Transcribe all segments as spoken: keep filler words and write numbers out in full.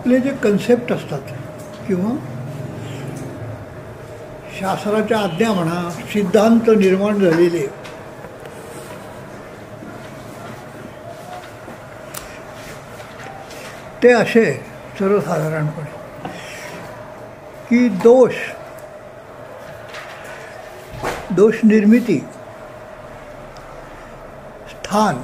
आपले जे कन्सेप्ट असतात किंवा शास्त्राच्या आज्ञा म्हणा, सिद्धांत निर्माण झालेले ते असे सर्वसाधारणपणे की दोष दोष निर्मिती, स्थान,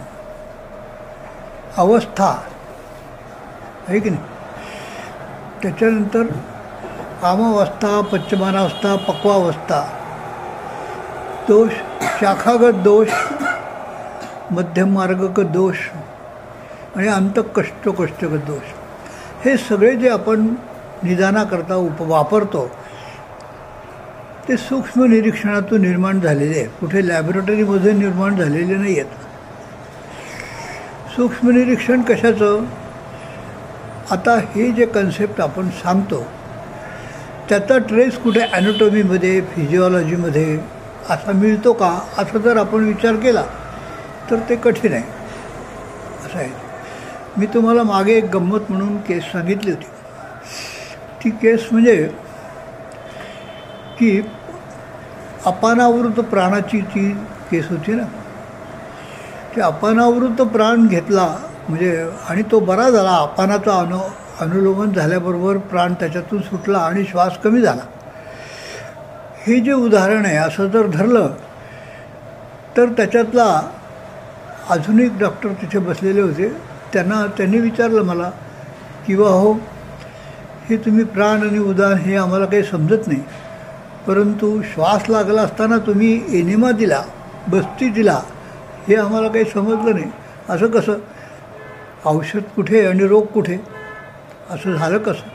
अवस्था आहे की नाही, त्याच्यानंतर आमावस्था, पश्चिमानावस्था, पक्वावस्था, दोष, शाखागत दोष, मध्यम मार्गक दोष आणि अंतःकष्टकोष्ठगत दोष, हे सगळे जे आपण निदानाकरता उप वापरतो ते सूक्ष्म निरीक्षणातून निर्माण झालेले आहेत, कुठे लॅबोरेटरीमध्ये निर्माण झालेले नाही आहेत. सूक्ष्म निरीक्षण कशाचं? आता हे जे कन्सेप्ट आपण सांगतो त्याचा ट्रेस कुठे ॲनाटॉमीमध्ये, फिजिओलॉजीमध्ये असा मिळतो का, असं जर आपण विचार केला तर ते कठीण आहे. असं आहे. मी तुम्हाला मागे एक गंमत म्हणून केस सांगितली होती. ती केस म्हणजे की अपानावृत प्राणाची ती केस होती ना. ते अपानावृत प्राण घेतला म्हणजे आणि तो बरा झाला. अपानाचा अनु अनुलोमन झाल्याबरोबर प्राण त्याच्यातून सुटला आणि श्वास कमी झाला. हे जे उदाहरण आहे असं जर धरलं तर त्याच्यातला अजून एक डॉक्टर तिथे बसलेले होते. त्यांना त्यांनी विचारलं मला की बा हो, हे तुम्ही प्राण आणि उदान हे आम्हाला काही समजत नाही, परंतु श्वास लागला असताना तुम्ही एनिमा दिला, बस्ती दिला, हे आम्हाला काही समजलं नाही. असं कसं? औषध कुठे आणि रोग कुठे, असं झालं कसं?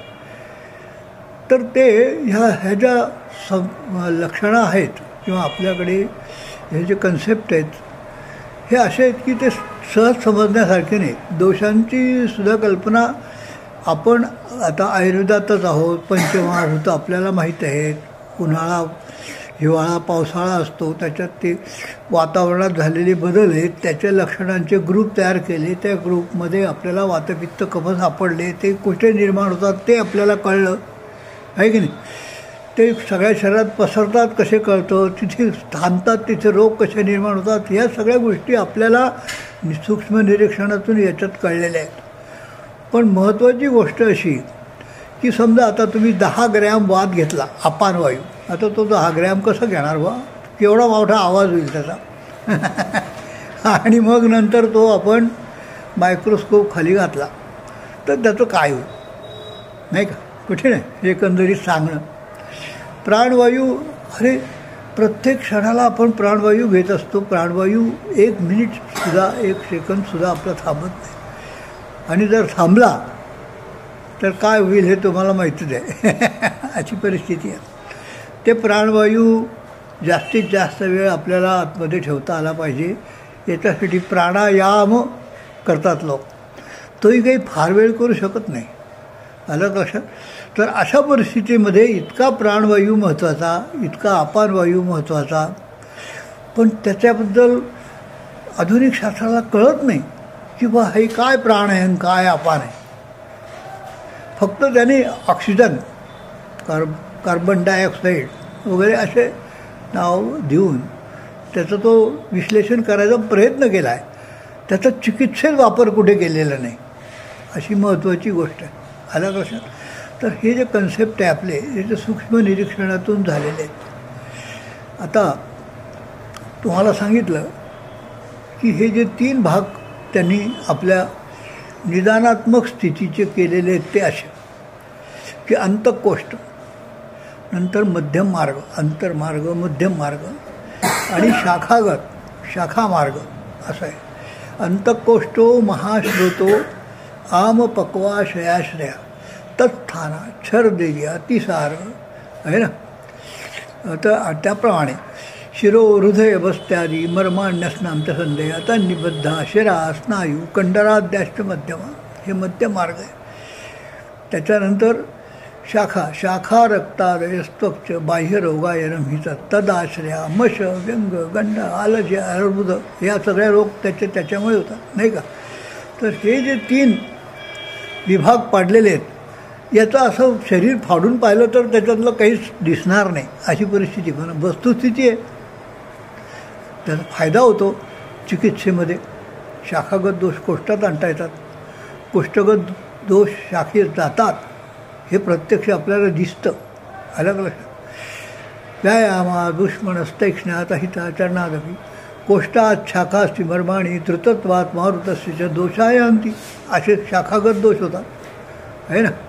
तर ते ह्या ह्या ज्या सं लक्षणं आहेत किंवा आपल्याकडे हे जे कन्सेप्ट आहेत हे असे आहेत की ते सहज समजण्यासारखे नाही. दोषांची सुद्धा कल्पना आपण आता आयुर्वेदातच आहोत. पंचमहाभूत आपल्याला माहीत आहेत. उन्हाळा, हिवाळा, पावसाळा असतो, त्याच्यात ते वातावरणात झालेले बदल आहेत, त्याच्या लक्षणांचे ग्रुप तयार केले. त्या ग्रुपमध्ये आपल्याला वातपित्त कफ सापडले, ते कुठे निर्माण होतात ते आपल्याला कळलं आहे की नाही. ते सगळ्या शरीरात पसरतात कसे कळतं, तिथे थांबतात, तिथे रोग कसे निर्माण होतात, ह्या सगळ्या गोष्टी आपल्याला सूक्ष्म निरीक्षणातून याच्यात कळलेल्या आहेत. पण महत्त्वाची गोष्ट अशी की समजा आता तुम्ही दहा ग्रॅम वात घेतला अपानवायू, आता तो दहा ग्रॅम कसं घेणार बा, केवढा मोठा आवाज होईल त्याचा आणि मग नंतर तो आपण मायक्रोस्कोप खाली घातला तर त्याचं काय होईल नाही का, कठीण आहे एकंदरीत सांगणं. प्राणवायू, अरे प्रत्येक क्षणाला आपण प्राणवायू घेत असतो. प्राणवायू एक मिनिटसुद्धा, एक सेकंदसुद्धा आपला थांबत नाही. आणि जर थांबला तर काय होईल हे तुम्हाला माहितीच आहे. अशी परिस्थिती आहे. ते प्राणवायू जास्तीत जास्त वेळ आपल्याला आतमध्ये ठेवता आला पाहिजे. याच्यासाठी प्राणायाम करतात लोक. तोही काही फार वेळ करू शकत नाही. आलं लक्षात? तर अशा परिस्थितीमध्ये इतका प्राणवायू महत्त्वाचा, इतका अपानवायू महत्त्वाचा, पण त्याच्याबद्दल आधुनिक शास्त्राला कळत नाही की बा हे काय प्राण आहे आणि काय अपान आहे. फक्त त्याने ऑक्सिजन, कार्ब कार्बन डायऑक्साईड वगैरे असे नाव देऊन त्याचं तो विश्लेषण करायचा प्रयत्न केला आहे. त्याचा चिकित्सेत वापर कुठे केलेला नाही. अशी महत्त्वाची गोष्ट आहे. आलं लक्षात? तर हे जे कन्सेप्ट आहे आपले, हे जे सूक्ष्म निरीक्षणातून झालेले आहेत. आता तुम्हाला सांगितलं की हे जे तीन भाग त्यांनी आपल्या निदानात्मक स्थितीचे केलेले आहेत ते असे की अंतःकोष्ठ, नंतर मध्यम मार्ग, अंतर्मार्ग, मध्यम मार्ग आणि शाखागत, शाखा मार्ग असं आहे. अंतःकोष्ठो महाश्रोतो आम पक्वाशयाश्रया तत्स्थाना छरदेवी अतिसार आहे ना. तर त्याप्रमाणे शिरो हृदय बस्त्यादी मर्माण्यस्नांत संदेह आता निबद्धा शिरा स्नायू कंडराद्याष्ट मध्यमा, हे मध्य मार्ग आहे. त्याच्यानंतर शाखा, शाखा रक्तादयस्त्वक्ष बाह्यरोगायनम हिचा तदाश्रया मश व्यंग गंड आलज अर्बुद, या सगळ्या रोग त्याचे त्याच्यामुळे होतात नाही का. तर हे जे तीन विभाग पाडलेले आहेत याचं असं शरीर फाडून पाहिलं तर त्याच्यातलं काहीच दिसणार नाही अशी परिस्थिती, पण वस्तुस्थिती आहे. त्याचा फायदा होतो चिकित्सेमध्ये. शाखागत दोष कोष्ठात आणता येतात, कोष्ठगत दोष शाखेत जातात, हे प्रत्यक्ष आपल्याला दिसतं. अलग लक्षात. व्यायामा दुष्मणस्तैक्ष्ण्यात हिताचरणादपि कोष्ठात शाखास्ति मर्माणी धृतत्वात मारुतस्य दोषायांती. असे शाखागत दोष होतात आहे ना.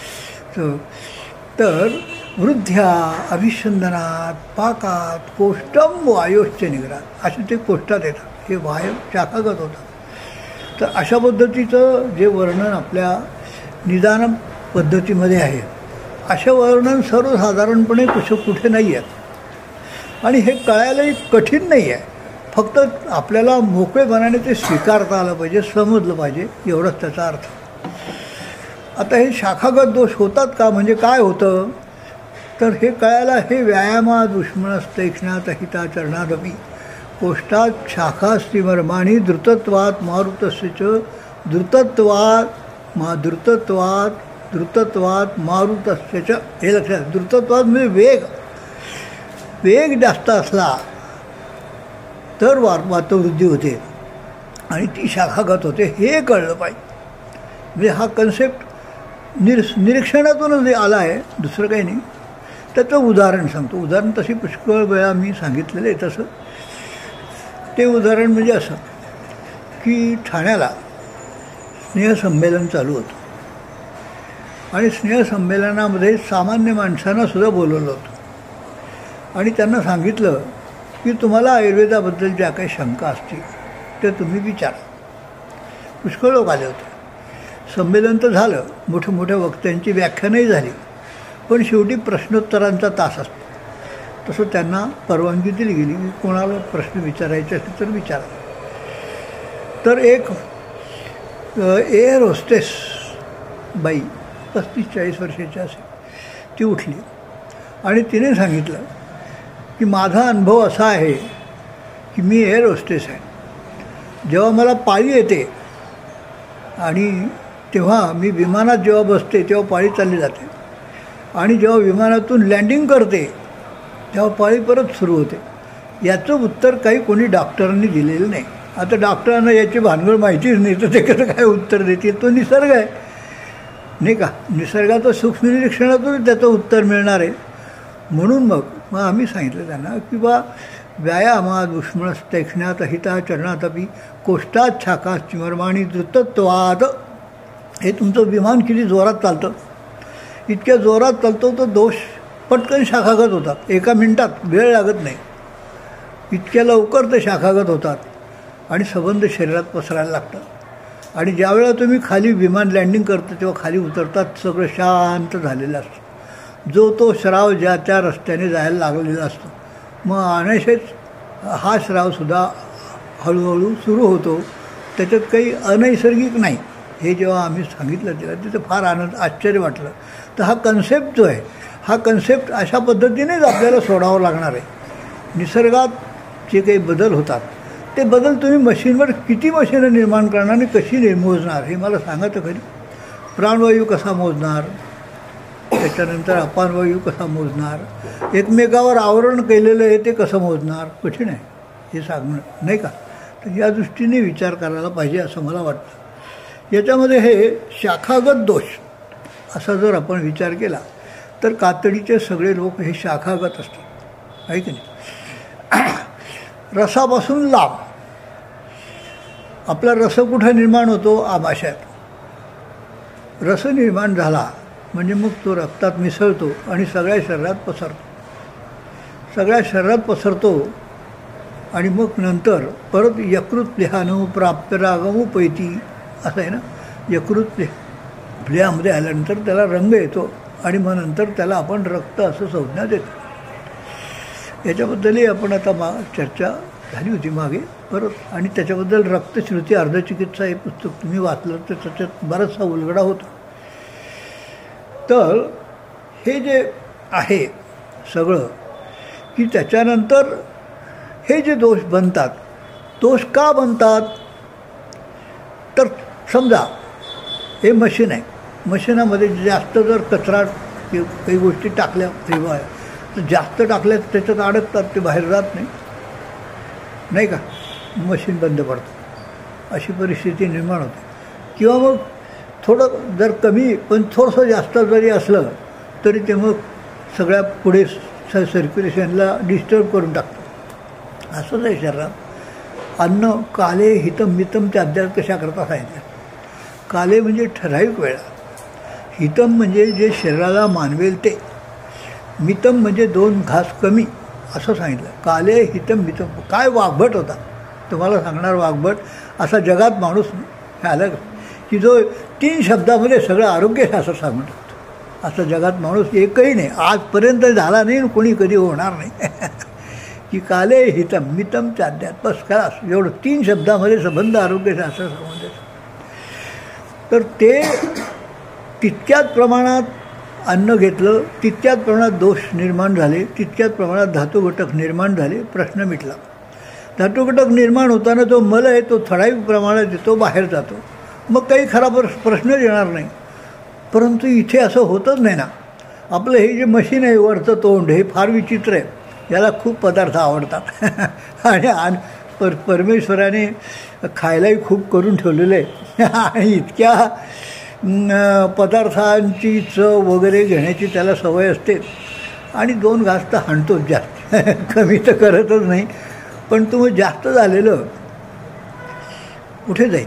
तर वृद्ध्या अभिषंदनात पाकात कोष्ठम वायोश्च निग्रहात असे ते कोष्ठात येतात. हे वायू शाखागत होतात. तर अशा पद्धतीचं जे वर्णन आपल्या निदान पद्धतीमध्ये आहे, अशा वर्णन सर्वसाधारणपणे कुठे कुठे नाही आहे. आणि हे कळायलाही कठीण नाही आहे, फक्त आपल्याला मोकळेपणाने ते स्वीकारता आलं पाहिजे, समजलं पाहिजे, एवढंच त्याचा अर्थ. आता हे शाखागत दोष होतात का, म्हणजे काय होतं तर हे कळायला हे व्यायामा दुष्मणस्तैक्ष्णात हिताचरणादपि कोष्ठात शाखास्ति मर्माणी धृतत्वात मारुतस्य धृतत्वात मा धृतत्वात धृतत्वात मारुतस्य. हे लक्षात. धृतत्वात म्हणजे वेग वेग जास्त असला तर वा वातवृद्धी होते आणि ती शाखागत होते, हे कळलं पाहिजे. म्हणजे हा कन्सेप्ट निर निरीक्षणातूनच आला आहे, दुसरं काही नाही. त्याचं उदाहरण सांगतो. उदाहरण तशी पुष्कळ वेळा मी सांगितलेलं आहे. तसं ते उदाहरण म्हणजे असं की ठाण्याला स्नेहसंमेलन चालू होतं आणि स्नेहसंमेलनामध्ये सामान्य माणसांनासुद्धा बोलवलं होतं आणि त्यांना सांगितलं की तुम्हाला आयुर्वेदाबद्दल ज्या काही शंका असतील ते तुम्ही विचारा. पुष्कळ लोक आले होते. संमेलन तर झालं, मोठ्या मोठ्या वक्त्यांची व्याख्यानंही झाली, पण शेवटी प्रश्नोत्तरांचा तास असतो. तसं त्यांना परवानगी दिली गेली की कोणाला प्रश्न विचारायचे असतील तर विचारा. तर एक एअर होस्टेस बाई पस्तीस चाळीस वर्षाची असेल, ती उठली आणि तिने सांगितलं की माझा अनुभव असा आहे की मी एअर होस्टेस आहे. जेव्हा मला पाळी येते आणि तेव्हा मी विमानात जेव्हा बसते तेव्हा पाळी चालली जाते आणि जेव्हा विमानातून लँडिंग करते तेव्हा पाळी परत सुरू होते. याचं उत्तर काही कोणी डॉक्टरांनी दिलेलं नाही. आता डॉक्टरांना याची भानगड माहितीच नाही, तर ते कसं काय उत्तर देतील. तो निसर्ग आहे नाही का. निसर्गाचं सूक्ष्म निरीक्षणातून त्याचं उत्तर मिळणार आहे. म्हणून मग मग आम्ही सांगितलं त्यांना की बा व्यायामात दुष्मणस्तैक्ष्ण्यात हिताचरणादपि कोष्ठात शाखास्ति मर्माणी धृतत्वात. हे तुमचं विमान किती जोरात चालतं, इतक्या जोरात चालतो तर दोष पटकन शाखागत होतात. एका मिनटात, वेळ लागत नाही, इतक्या लवकर ते शाखागत होतात आणि संबंध शरीरात पसरायला लागतात. आणि ज्यावेळेला तुम्ही खाली विमान लँडिंग करता तेव्हा खाली उतरतात सगळं शांत झालेलं असतं. जो तो श्राव ज्या त्या रस्त्याने जायला लागलेला असतो. मग अनशेच हा श्रावसुद्धा हळूहळू सुरू होतो. त्याच्यात काही अनैसर्गिक नाही. हे जेव्हा आम्ही सांगितलं तिला तिथं फार आनंद आश्चर्य वाटलं. तर हा कन्सेप्ट जो आहे, हा कन्सेप्ट अशा पद्धतीनेच आपल्याला सोडावं लागणार आहे. निसर्गात जे काही बदल होतात ते बदल तुम्ही मशीनवर किती मशीनं निर्माण करणार आणि कशी मोजणार हे मला सांगा तर खरी. प्राणवायू कसा मोजणार, त्याच्यानंतर अपानवायू कसा मोजणार, एकमेकावर आवरण केलेलं आहे ते कसं मोजणार, कठीण आहे हे सांगणं नाही का. तर या दृष्टीने विचार करायला पाहिजे असं मला वाटतं. याच्यामध्ये हे शाखागत दोष असा जर आपण विचार केला तर कातडीचे सगळे लोक हे शाखागत असतात, आहे की नाही. रसापासून लाभ. आपला रस कुठं निर्माण होतो, आमाशयात. रस निर्माण झाला म्हणजे मग तो रक्तात मिसळतो आणि सगळ्या शरीरात पसरतो. सगळ्या शरीरात पसरतो आणि मग नंतर परत यकृत प्लेहानु प्राप्य रागमुपैती असं आहे ना. यकृत प्ले प्लेहामध्ये आल्यानंतर त्याला रंग येतो आणि मग नंतर त्याला आपण रक्त असं संज्ञा देतो. याच्याबद्दलही आपण आता मा चर्चा झाली होती मागे परत. आणि त्याच्याबद्दल रक्तश्रुती अर्धचिकित्सा हे पुस्तक तुम्ही वाचलं तर त्याच्यात बराचसा उलगडा होता. तर हे जे आहे सगळं की त्याच्यानंतर हे जे दोष बनतात, दोष का बनतात तर समजा हे मशीन आहे मशिनामध्ये जास्त जर कचरा काही गोष्टी टाकल्या तेव्हा तर जास्त टाकल्या त्याच्यात अडकतात, ते बाहेर जात नाही नाही का, मशीन बंद पडतं, अशी परिस्थिती निर्माण होते. किंवा मग थोडं जर कमी पण थोडंसं जास्त जरी असलं तरी ते मग सगळ्या पुढे स सर्क्युलेशनला डिस्टर्ब करून टाकतं. असंच आहे शरीरात. अन्न काले हितम मितम त्या अध्यात कशा करता सांगितलं. काले म्हणजे ठराविक वेळा, हितम म्हणजे जे शरीराला मानवेल ते, मितम म्हणजे दोन घास कमी असं सांगितलं. काले हितम मितम. काय वाघभट होता तुम्हाला सांगणार. वाघभट असा जगात माणूस आला की जो तीन शब्दामध्ये सगळं आरोग्यशास्त्र सांगून टाकतो. असं जगात माणूस एकही नाही, आजपर्यंत झाला नाही, कोणी कधी होणार नाही. की काले हितम मितम चाद्यात, बस करा एवढं तीन शब्दामध्ये संबंध आरोग्यशास्त्र संबंध. तर ते तितक्याच प्रमाणात अन्न घेतलं, तितक्याच प्रमाणात दोष निर्माण झाले, तितक्याच प्रमाणात धातू घटक निर्माण झाले, प्रश्न मिटला. धातू घटक निर्माण होताना जो मल आहे तो ठराविक प्रमाणात येतो, बाहेर जातो, मग काही खराब प्रश्नच येणार नाही. परंतु इथे असं होतच नाही ना. आपलं हे जे मशीन आहे वरचं तोंड हे फार विचित्र आहे. याला खूप पदार्थ आवडतात आणि आणि पर परमेश्वराने खायलाही खूप करून ठेवलेलं आहे आणि इतक्या पदार्थांची चव वगैरे घेण्याची त्याला सवय असते आणि दोन घास तर हाणतोच जास्त, कमी तर करतच नाही. पण तुम्ही जास्त झालेलं कुठे जाईल,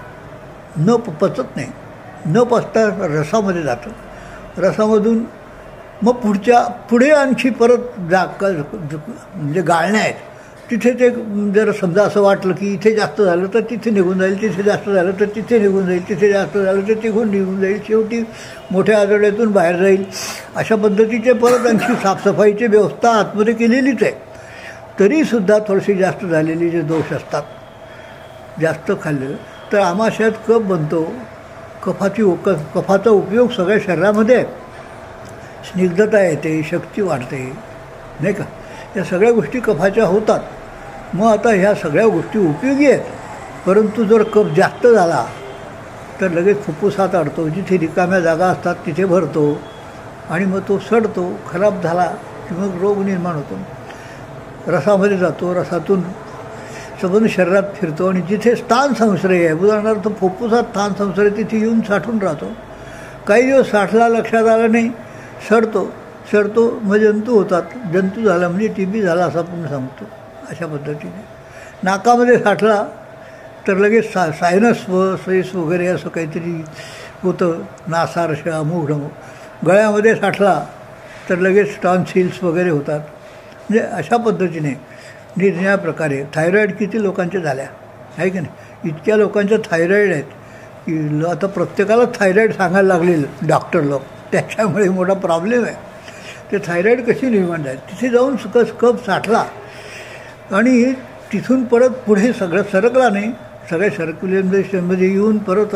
न पचत नाही, न पचता रसामध्ये जातं, रसामधून मग पुढच्या पुढे आणखी परत जा म्हणजे गाळण्या आहेत, तिथे ते जर समजा असं वाटलं की इथे जास्त झालं तर तिथे निघून जाईल, तिथे जास्त झालं तर तिथे निघून जाईल, तिथे जास्त झालं तर तिथून निघून जाईल, शेवटी मोठ्या आजोड्यातून बाहेर जाईल. अशा पद्धतीचे परत आणखी साफसफाईची व्यवस्था आतमध्ये केलेलीच आहे. तरीसुद्धा थोडीशी जास्त झालेली जे दोष असतात, जास्त खाल्लेलं, तर आमाशयात कफ बनतो, कफाची उक कफाचा उपयोग सगळ्या शरीरामध्ये आहे. स्निग्धता येते, शक्ती वाढते, नाही का, या सगळ्या गोष्टी कफाच्या होतात. मग आता ह्या सगळ्या गोष्टी उपयोगी आहेत. परंतु जर कफ जास्त झाला तर लगेच फुफ्फुसात अडतो, जिथे रिकाम्या जागा असतात तिथे भरतो आणि मग तो सडतो, खराब झाला की मग रोग निर्माण होतो, रसामध्ये जातो, रसातून संबंध शरीरात फिरतो आणि जिथे स्थान संश्रय आहे, उदाहरणार्थ फुफ्फुसात स्थान संश्रय, तिथे येऊन साठून राहतो. काही दिवस साठला, लक्षात आलं नाही, सडतो सडतो मग जंतू होतात, जंतू झाला म्हणजे टी बी झाला असं आपण सांगतो. अशा पद्धतीने नाकामध्ये साठला तर लगेच सा सायनस व सैस वगैरे असं काहीतरी होतं, नासारश अमुक ढमुक. गळ्यामध्ये साठला तर लगेच टॉन्सिल्स वगैरे होतात. म्हणजे अशा पद्धतीने निरनिळ्या प्रकारे. थायरॉईड किती लोकांच्या झाल्या आहे की नाही, इतक्या लोकांच्या थायरॉईड आहेत की आता प्रत्येकाला थायरॉईड सांगायला लागलेलं डॉक्टर लोक. त्याच्यामुळे मोठा प्रॉब्लेम आहे. ते थायरॉईड कशी निर्माण झाली, तिथे जाऊन कस कफ साठला आणि तिथून परत पुढे सगळं सरकला नाही, सगळ्या सर्क्युलेशनमध्ये येऊन परत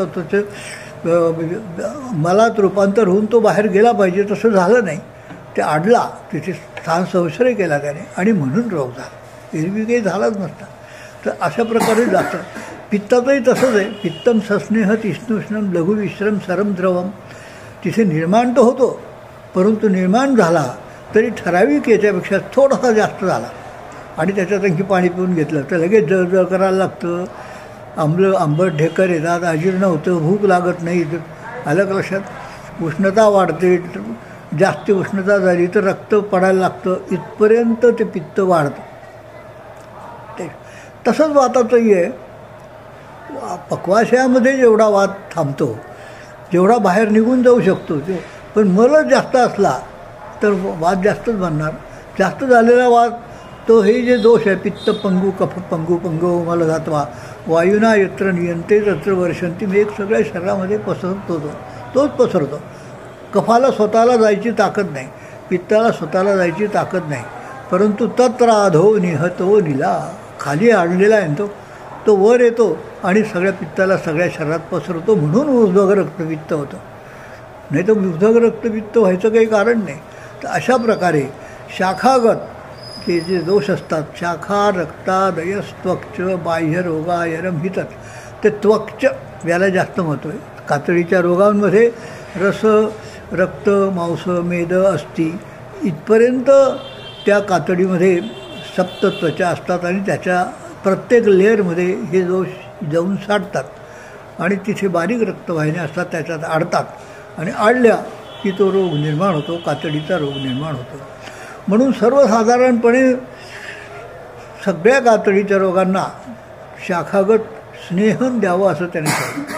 त्याचं मलात रूपांतर होऊन तो बाहेर गेला पाहिजे, तसं झालं नाही. ते अडला, तिथे स्थान संश्रय केला त्याने आणि म्हणून रोग झाला, एरवी काही झालाच नसता. तर अशा प्रकारे जातं. पित्ताचंही तसंच आहे. पित्तम सस्नेह तिष्णुष्णम लघुविश्रम सरम द्रवम. तिथे निर्माण तर होतो, परंतु निर्माण झाला तरी ठराविक याच्यापेक्षा थोडासा जास्त झाला आणि त्याच्यात आणखी पाणी पिऊन घेतलं तर लगेच जळजळ करायला लागतं, आंबलं आंबट ढेकर येतात, अजीर्ण होतं, भूक लागत नाही. आलं का लक्षात? उष्णता वाढते, जास्त उष्णता झाली तर रक्त पडायला लागतं, इथपर्यंत ते पित्त वाढतं. ते तसंच वाताचंही आहे. पक्वाशयामध्ये जेवढा वात थांबतो, जेवढा बाहेर निघून जाऊ शकतो, ते पण मलच जास्त असला तर वात जास्तच बनणार. जास्त झालेला वात तो हे जे दोष आहे, पित्त पंगू कफ पंगू पंगू मला जातवा वायुना यत्र नियंते तत्र वर्षंती, एक सगळ्या शरीरामध्ये पसरत होतो, तोच पसरतो. कफाला स्वतःला जायची ताकद नाही, पित्ताला स्वतःला जायची ताकद नाही, परंतु तत्र अधो निहतो निला, खाली आणलेला आहे तो तो वर येतो आणि सगळ्या पित्ताला सगळ्या शरीरात पसरतो, म्हणून ऊर्ध्वग रक्तपित्त होतं. नाही तर ऊर्ध्वग रक्तपित्त व्हायचं काही कारण नाही. तर अशा प्रकारे शाखागत जे जे दोष असतात, शाखा रक्तादयस त्वक्च बाह्य रोगायरम हितच, ते त्वक्च याला जास्त महत्त्व आहे. कातडीच्या रोगांमध्ये रस रक्त मांस मेद अस्थी इथपर्यंत त्या कातडीमध्ये सप्त त्वचा असतात आणि त्याच्या प्रत्येक लेअरमध्ये हे दोष जाऊन साठतात आणि तिथे बारीक रक्तवाहिन्या असतात, त्याच्यात अडतात आणि अडल्या की तो रोग निर्माण होतो, कातडीचा रोग निर्माण होतो. म्हणून सर्वसाधारणपणे सगळ्या कातडीच्या रोगांना शाखागत स्नेहन द्यावं असं त्याने सांगितलं.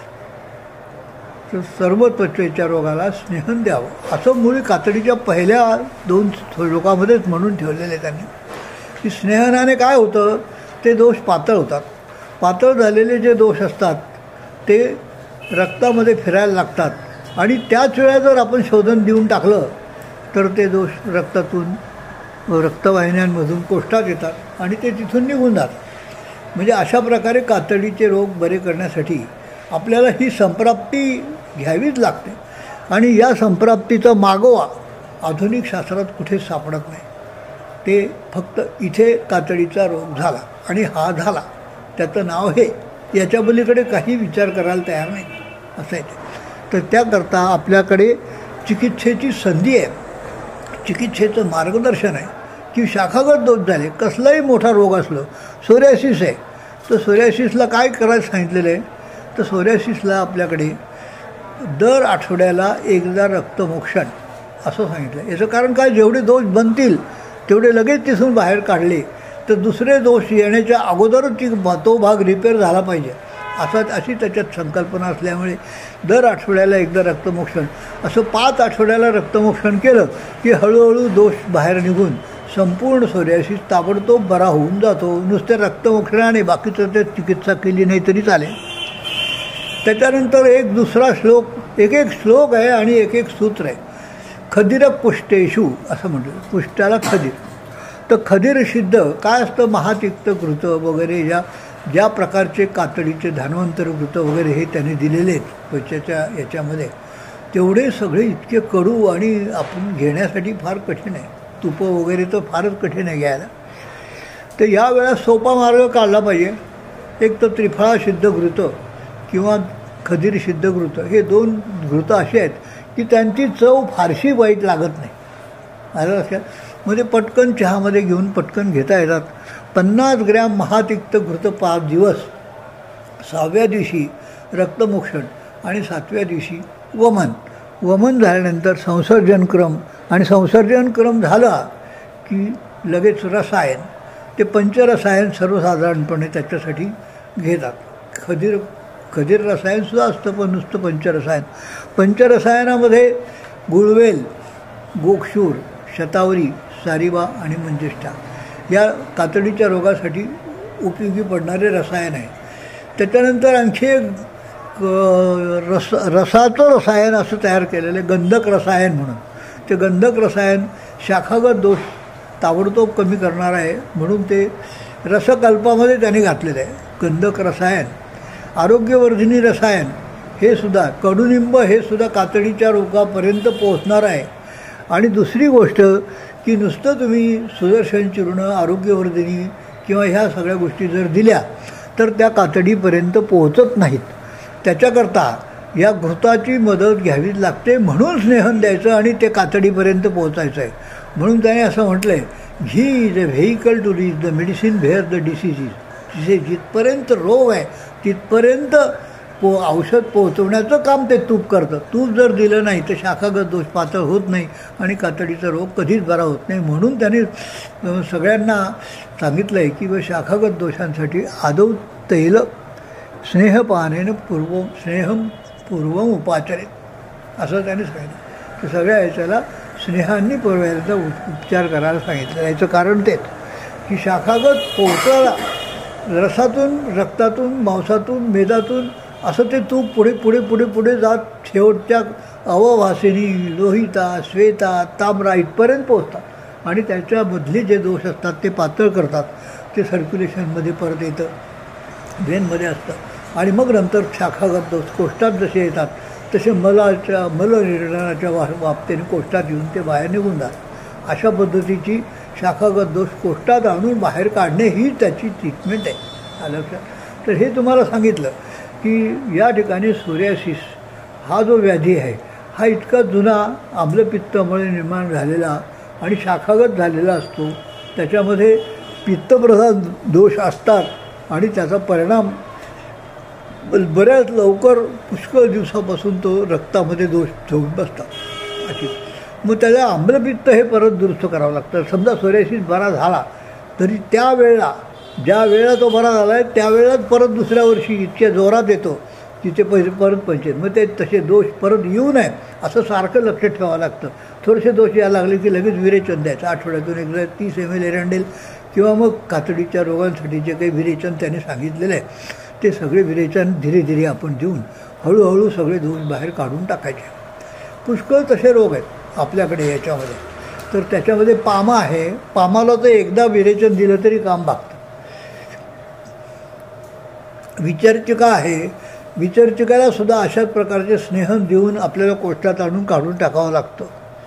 तर सर्व त्वचेच्या रोगाला स्नेहन द्यावं असं मुळी कातडीच्या पहिल्या दोन श्लोकामध्येच म्हणून ठेवलेले त्यांनी, की स्नेहनाने काय होतं, ते दोष पातळ होतात. पातळ झालेले जे दोष असतात ते रक्तामध्ये फिरायला लागतात आणि त्याच वेळा जर आपण शोधन देऊन टाकलं तर ते दोष रक्तातून रक्तवाहिन्यांमधून कोष्ठात येतात आणि ते तिथून निघून जातात. म्हणजे अशा प्रकारे कातडीचे रोग बरे करण्यासाठी आपल्याला ही संप्राप्ती घ्यावीच लागते आणि या संप्राप्तीचा मागोवा आधुनिक शास्त्रात कुठेच सापडत नाही. ते फक्त इथे कातडीचा रोग झाला आणि हा झाला, त्याचं नाव हे, याच्या पलीकडे काही विचार करायला तयार नाही असं आहे ते. तर त्याकरता आपल्याकडे चिकित्सेची संधी आहे, चिकित्सेचं मार्गदर्शन आहे की शाखागत दोष झाले, कसलाही मोठा रोग असलो, सोरियासिस आहे तर सोरियासिसला काय करायला सांगितलेलं आहे, तर सोरियासिसला आपल्याकडे दर आठवड्याला एकदा रक्तमोक्षण असं सांगितलं. याचं कारण काय, जेवढे दोष बनतील तेवढे लगेच तिथून बाहेर काढले तर दुसरे दोष येण्याच्या अगोदरच ती तो भाग रिपेअर झाला पाहिजे असा अशी त्याच्यात संकल्पना असल्यामुळे दर आठवड्याला एकदा रक्तमोक्षण, असं पाच आठवड्याला रक्तमोक्षण केलं की हळूहळू दोष बाहेर निघून संपूर्ण सोरियासिस ताबडतोब बरा होऊन जातो. नुसत्या रक्तमोक्षणाने बाकीचं ते चिकित्सा केली नाही तरी चालेल. त्याच्यानंतर एक दुसरा श्लोक, एक एक श्लोक आहे आणि एक एक सूत्र आहे. खदिर पुष्टेषु असं म्हटलं, पुष्टाला खदीर. तर खदीर सिद्ध काय असतं, महातिक्त कृत वगैरे ज्या ज्या प्रकारचे कातडीचे धान्वंतर कृत वगैरे हे त्याने दिलेले आहेत त्वचेच्या याच्यामध्ये, तेवढे सगळे इतके कडू आणि आपण घेण्यासाठी फार कठीण आहे. तुपं वगैरे तर फारच कठीण आहे घ्यायला. तर यावेळा सोपा मार्ग काढला पाहिजे. एक तर त्रिफळा सिद्ध घृत किंवा खदीर सिद्ध घृत, हे दोन घृत असे आहेत की त्यांची चव फारशी वाईट लागत नाही. आलं लक्षात, म्हणजे पटकन चहामध्ये घेऊन पटकन घेता येतात. पन्नास ग्रॅम महातिक्त घृत पाच दिवस, सहाव्या दिवशी रक्तमोक्षण आणि सातव्या दिवशी वमन. वमन झाल्यानंतर संसर्जनक्रम आणि संसर्जनक्रम झाला की लगेच रसायन. ते पंचरसायन सर्वसाधारणपणे त्याच्यासाठी घेतात. खदीर खदीर रसायनसुद्धा असतं, पण नुसतं पंचरसायन. पंचरसायनामध्ये गुळवेल, गोक्षूर, शतावरी, सारिबा आणि मंजिष्ठा या कातडीच्या रोगासाठी उपयोगी पडणारे रसायन आहे. त्याच्यानंतर आणखी एक रस रसाचं रसायन असं तयार केलेलं आहे, गंधक रसायन म्हणून. ते गंधक रसायन शाखागत दोष ताबडतोब कमी करणार आहे म्हणून ते रसकल्पामध्ये त्यांनी घातलेलं आहे. गंधक रसायन, आरोग्यवर्धिनी रसायन हे सुद्धा, कडुनिंब हे सुद्धा कातडीच्या रोगापर्यंत पोहोचणार आहे. आणि दुसरी गोष्ट की नुसतं तुम्ही सुदर्शन चूर्ण, आरोग्यवर्धिनी किंवा ह्या सगळ्या गोष्टी जर दिल्या तर त्या कातडीपर्यंत पोहोचत नाहीत. त्याच्याकरता या घृताची मदत घ्यावीच लागते. म्हणून स्नेहन द्यायचं आणि ते कातडीपर्यंत पोहोचायचं आहे. म्हणून त्याने असं म्हटलं आहे, ghee is a vehicle to reach the medicine where the disease is. तिथे जिथपर्यंत रोग आहे तिथपर्यंत पो औषध पोहोचवण्याचं काम ते तूप करतं. तूप जर दिलं नाही तर शाखागत दोष पातळ होत नाही आणि कातडीचा रोग कधीच बरा होत नाही. म्हणून त्याने सगळ्यांना सांगितलं आहे की व शाखागत दोषांसाठी आदौ तैल स्नेहपानेनं पूर्व स्नेहम पूर्वम उपाचरित असं त्याने सांगितलं. तर सगळ्या याच्याला स्नेहांनी पूर्वाचा उपचार करायला सांगितलं. याचं कारण तेच की शाखागत पोहोचायला रसातून, रक्तातून, मांसातून, मेदातून असं ते तूप पुढे पुढे पुढे पुढे जात शेवटच्या अववासिनी, लोहिता, श्वेता, ताम्रा इथपर्यंत पोहोचतात आणि त्याच्यामधले जे दोष असतात ते पातळ करतात. ते सर्क्युलेशनमध्ये परत येतं, ब्रेनमध्ये असतं आणि मग नंतर शाखागत दोष कोष्ठात जसे येतात तसे मलाच्या मलनिर्णयाच्या वा बाबतीने कोष्ठात येऊन ते बाहेर निघून जातात. अशा पद्धतीची शाखागत दोष कोष्ठात आणून बाहेर काढणे ही त्याची ट्रीटमेंट आहे. लक्षात. तर हे तुम्हाला सांगितलं की या ठिकाणी सोरियासिस हा जो व्याधी आहे हा इतका जुना आम्लपित्तामुळे निर्माण झालेला आणि शाखागत झालेला असतो. त्याच्यामध्ये पित्तप्रधान दोष असतात आणि त्याचा परिणाम बऱ्याच लवकर पुष्कळ दिवसापासून तो रक्तामध्ये दोष ठेवून बसतात अशी. मग त्याला आम्लपित्त हे परत दुरुस्त करावं लागतं. समजा सोरियासिस बरा झाला तरी त्यावेळेला ज्या वेळेला तो बरा झाला आहे त्यावेळेलाच परत दुसऱ्या वर्षी इतक्या जोरात येतो तिथे पैसे परत पंचायत. मग ते तसे दोष परत येऊ नये असं सारखं लक्ष ठेवावं लागतं. थोडेसे दोष यायला लागले की लगेच विरेचन द्यायचं. आठवड्यातून एकदा तीस एम एल एरंडेल किंवा मग कातडीच्या रोगांसाठी जे काही विरेचन त्यांनी सांगितलेलं आहे ते सगळे विरेचन धीरे धीरे आपण देऊन हळूहळू सगळे दोष बाहेर काढून टाकायचे. पुष्कळ तसे रोग आहेत आपल्याकडे याच्यामध्ये. तर त्याच्यामध्ये पामा आहे. पामाला तर एकदा विरेचन दिलं तरी काम भागतं. विचर्चिका आहे. विचर्चिकाला सुद्धा अशाच प्रकारचे स्नेहन देऊन आपल्याला कोष्टात आणून काढून टाकावं लागतं.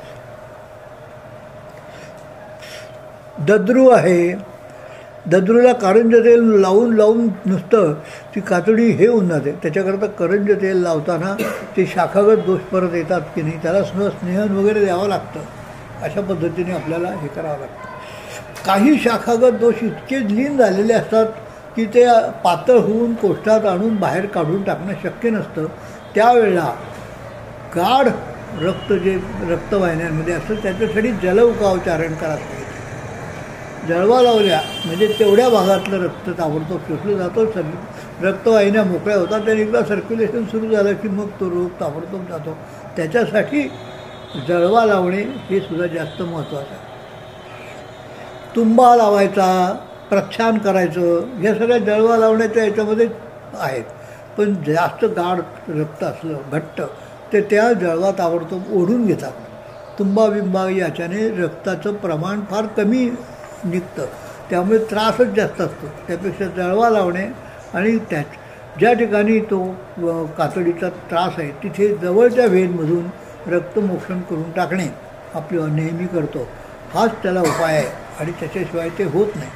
दद्रू आहे. दद्रूला करंज तेल लावून लावून नुसतं ती कातडी हे होऊन जाते. त्याच्याकरता करंज तेल लावताना ते शाखागत दोष परत येतात की नाही त्याला सुद्धा स्नेहन वगैरे द्यावं लागतं. अशा पद्धतीने आपल्याला हे करावं लागतं. काही शाखागत दोष इतके लीन झालेले असतात की ते पातळ होऊन कोष्टात आणून बाहेर काढून टाकणं शक्य नसतं. त्यावेळेला गाढ रक्त जे रक्तवाहिन्यांमध्ये असतं त्याच्यासाठी जलउकावचारण करावं. जळवा लावल्या म्हणजे तेवढ्या भागातलं रक्त ताबडतोब शोषलं जातं. सर रक्तवाहिन्या मोकळ्या होतात आणि एकदा सर्क्युलेशन सुरू झालं की मग तो रोग ताबडतोब जातो. त्याच्यासाठी जळवा लावणे हे सुद्धा जास्त महत्त्वाचं आहे. तुंबा लावायचा, प्रच्छान करायचं या सगळ्या जळवा लावण्याच्या याच्यामध्ये आहेत. पण जास्त गाढ रक्त असलं घट्ट ते त्या जळवा ताबडतोब ओढून घेतात. तुंबा बिंबा याच्याने रक्ताचं प्रमाण फार कमी निघतं. त्यामुळे त्रासच जास्त असतो. त्यापेक्षा जळवा लावणे आणि त्या ज्या ठिकाणी तो कातडीचा त्रास आहे तिथे जवळच्या व्हेनमधून रक्तमोक्षण करून टाकणे आपली नेहमी करतो. हाच त्याला उपाय आहे आणि त्याच्याशिवाय ते होत नाही.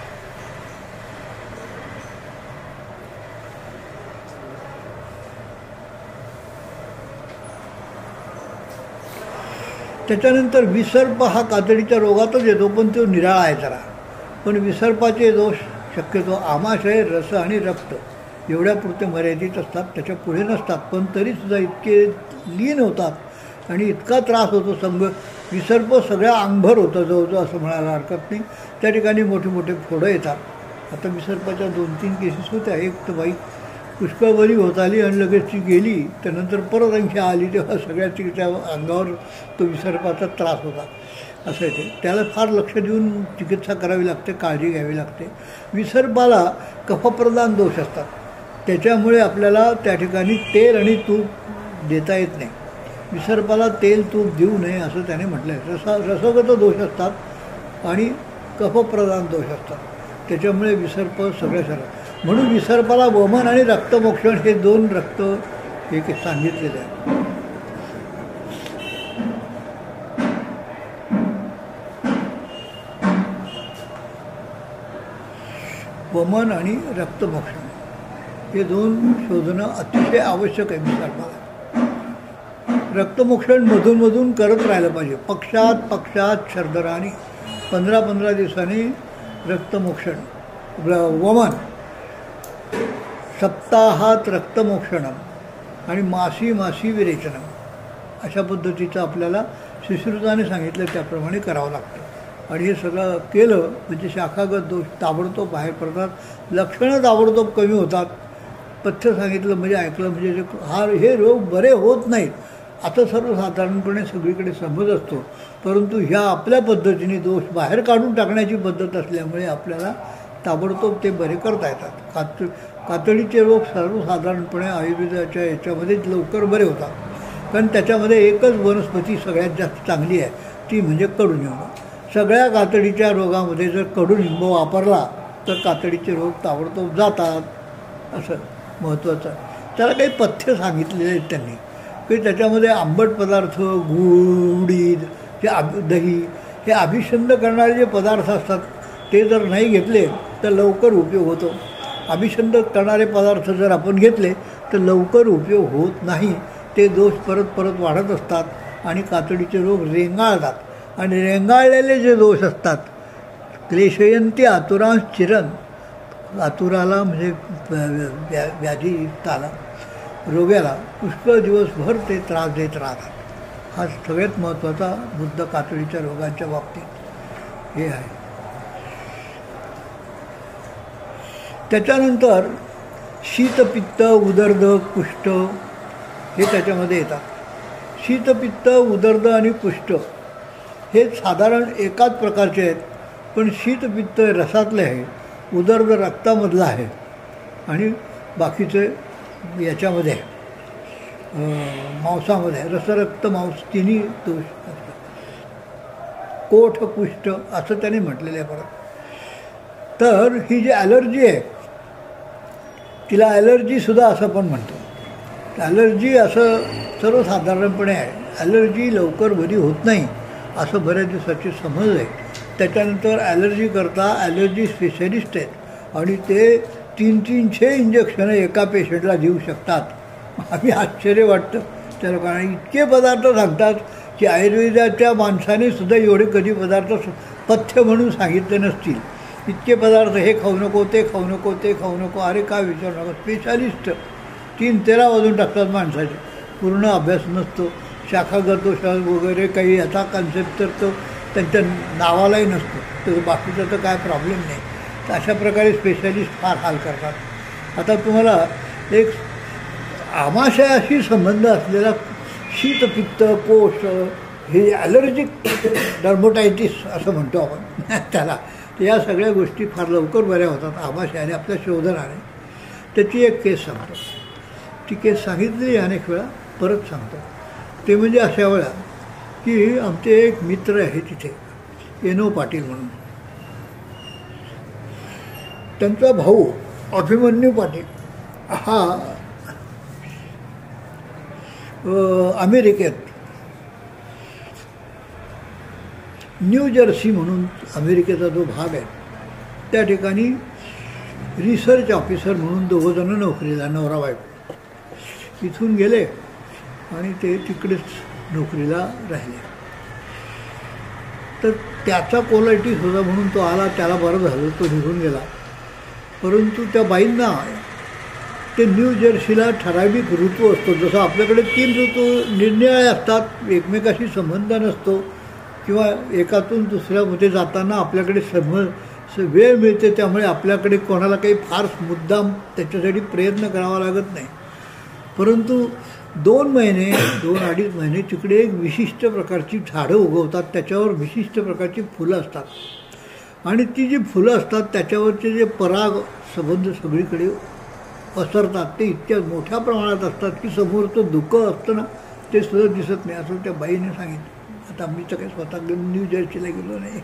त्याच्यानंतर विसर्प हा कातडीच्या रोगातच येतो पण तो निराळा आहे जरा. पण विसर्पाचे दोष शक्यतो आमाशय, रस आणि रक्त एवढ्यापुरते मर्यादित असतात. त्याच्या पुढे नसतात. पण तरीसुद्धा इतके लीन होतात आणि इतका त्रास होतो. संग विसर्प सगळ्या अंगभर होतं जवळजवळ असं म्हणायला हरकत नाही. त्या ठिकाणी मोठे मोठे फोडं येतात. आता विसर्पाच्या दोन तीन केसेस होत्या. एक तर बाई पुष्कळ बरी होत आली आणि लगेच ती गेली. त्यानंतर परत आणखी आली तेव्हा सगळ्याची त्या अंगावर तो विसर्पाचा त्रास होता. असं आहे ते. त्याला फार लक्ष देऊन चिकित्सा करावी लागते, काळजी घ्यावी लागते. विसर्पाला कफप्रधान दोष असतात. त्याच्यामुळे आपल्याला त्या ठिकाणी तेल आणि तूप देता येत नाही. विसर्पाला तेल तूप देऊ नये असं त्याने म्हटलं आहे. रसा रसोगत दोष असतात आणि कफप्रधान दोष असतात. त्याच्यामुळे विसर्प सगळ्या शरीरात म्हणून विसर्पाला वमन आणि रक्तमोक्षण हे दोन रक्त हे सांगितलेले आहे. वमन आणि रक्तमोक्षण हे दोन शोधणं अतिशय आवश्यक आहे विसर्पाला. रक्तमोक्षण मधूनमधून करत राहिलं पाहिजे. पक्षात पक्षात शर्दरानी पंधरा पंधरा दिवसांनी रक्तमोक्षण, वमन, सप्ताहात रक्तमोक्षणम आणि मासी मासी विरेचनम अशा पद्धतीचं आपल्याला सुश्रुताने सांगितलं त्याप्रमाणे करावं लागतं. आणि हे सगळं केलं म्हणजे शाखागत दोष ताबडतोब बाहेर पडतात. लक्षणं ताबडतोब कमी होतात. पथ्य सांगितलं म्हणजे ऐकलं म्हणजे जे हा हे रोग बरे होत नाहीत आता सर्वसाधारणपणे सगळीकडे समज असतो. परंतु ह्या आपल्या पद्धतीने दोष बाहेर काढून टाकण्याची पद्धत असल्यामुळे आपल्याला ताबडतोब ते बरे करता येतात. कात कातडीचे रोग सर्वसाधारणपणे आयुर्वेदाच्या याच्यामध्येच लवकर बरे होतात. कारण त्याच्यामध्ये एकच वनस्पती सगळ्यात जास्त चांगली आहे ती म्हणजे कडुनिंब. सगळ्या कातडीच्या रोगामध्ये जर कडुनिंब वापरला तर कातडीचे रोग ताबडतोब जातात. असं महत्त्वाचं आहे. त्याला काही पथ्य सांगितलेले आहेत त्यांनी की त्याच्यामध्ये आंबट पदार्थ, गूळ, उडीद, जे आबि दही हे अभिषंद करणारे जे पदार्थ असतात ते जर नाही घेतले तर लवकर उपयोग होतो. अभिषंद करणारे पदार्थ जर आपण घेतले तर लवकर उपयोग होत नाही. ते दोष परत परत वाढत असतात आणि कातडीचे रोग रेंगाळतात आणि रेंगाळलेले जे दोष असतात क्लेशयंती आतुरांश चिरन आतुराला म्हणजे व्या व्याधीयुक्ताला रोग्याला पुष्कळ दिवसभर ते त्रास देत राहतात. हा सगळ्यात महत्त्वाचा मुद्दा कातडीच्या रोगांच्या बाबतीत हे आहे. त्याच्यानंतर शीतपित्त उदर्द कुष्ठ हे त्याच्यामध्ये येतात. शीतपित्त उदर्द आणि कुष्ठ हे साधारण एकाच प्रकारचे आहेत, पण शीतपित्त रसातले आहे, उदर्द रक्तामधला आहे आणि बाकीचे याच्यामध्ये आहे मांसामध्ये आहे. रसरक्त मांस तिन्ही दोष असतात. कोठ कुष्ठ असं त्याने म्हटलेलं आहे. परत तर ही जी ॲलर्जी आहे तिला ॲलर्जीसुद्धा असं पण म्हणतो. ॲलर्जी असं सर्वसाधारणपणे आहे. ॲलर्जी लवकर बरी होत नाही असं बऱ्याच दिवसाची समज आहे. त्याच्यानंतर ॲलर्जीकरता ॲलर्जी स्पेशलिस्ट आहेत आणि ते तीन तीनशे इंजेक्शनं एका पेशंटला देऊ शकतात. आम्ही आश्चर्य वाटतं त्या लोकांना. इतके पदार्थ सांगतात की आयुर्वेदाच्या माणसाने सुद्धा एवढे कधी पदार्थ पथ्य म्हणून सांगितले नसतील. इतके पदार्थ हे खाऊ नको, ते खाऊ नको, ते खाऊ नको. अरे काय विचारू नका. स्पेशालिस्ट तीन तेरा वाजून टाकतात माणसाचे. पूर्ण अभ्यास नसतो. शाखागत वगैरे काही याचा कन्सेप्ट तर तो त्यांच्या नावालाही नसतो. तर बाकीचा तर काय प्रॉब्लेम नाही. तर अशा प्रकारे स्पेशालिस्ट फार हाल करतात. आता तुम्हाला एक आमाशयाशी संबंध असलेला शीतपित्त कोष हे ॲलर्जिक डर्मोटायटिस असं म्हणतो आपण त्याला. या सगळ्या गोष्टी फार लवकर बऱ्या होतात आमाशयाने आपल्या शोधनाने. त्याची एक केस सांगतो. ती केस सांगितली अनेक वेळा, परत सांगतो. ते म्हणजे अशा वेळा की आमचे एक मित्र आहे तिथे एनो पाटील म्हणून. त्यांचा भाऊ अभिमन्यू पाटील हा अमेरिकेत न्यू जर्सी म्हणून अमेरिकेचा जो भाग आहे त्या ठिकाणी रिसर्च ऑफिसर म्हणून दोघंजणं नोकरीला नवरा बायको इथून गेले आणि ते तिकडेच नोकरीला राहिले. तर त्याचा क्वालिटीज होता म्हणून तो आला. त्याला बरं झालं, तो निघून गेला. परंतु त्या बाईंना ते न्यू जर्सीला ठराविक ऋतू असतो. जसं आपल्याकडे तीन ऋतू निरनिराळे असतात, एकमेकाशी संबंध नसतो किंवा एकातून दुसऱ्यामध्ये जाताना आपल्याकडे सम वेळ मिळते. त्यामुळे आपल्याकडे कोणाला काही फार मुद्दाम त्याच्यासाठी प्रयत्न करावा लागत नाही. परंतु दोन महिने दोन अडीच महिने तिकडे एक विशिष्ट प्रकारची झाडं उगवतात. त्याच्यावर विशिष्ट प्रकारची फुलं असतात आणि ती जी फुलं असतात त्याच्यावरचे जे पराग संबंध सगळीकडे पसरतात. ते इतक्या मोठ्या प्रमाणात असतात की समोरचं धुकं असतं ना ते सुद्धा दिसत नाही असं त्या बाईने सांगितलं. आता आम्ही तर काही स्वतः न्यू जर्सीला गेलो नाही.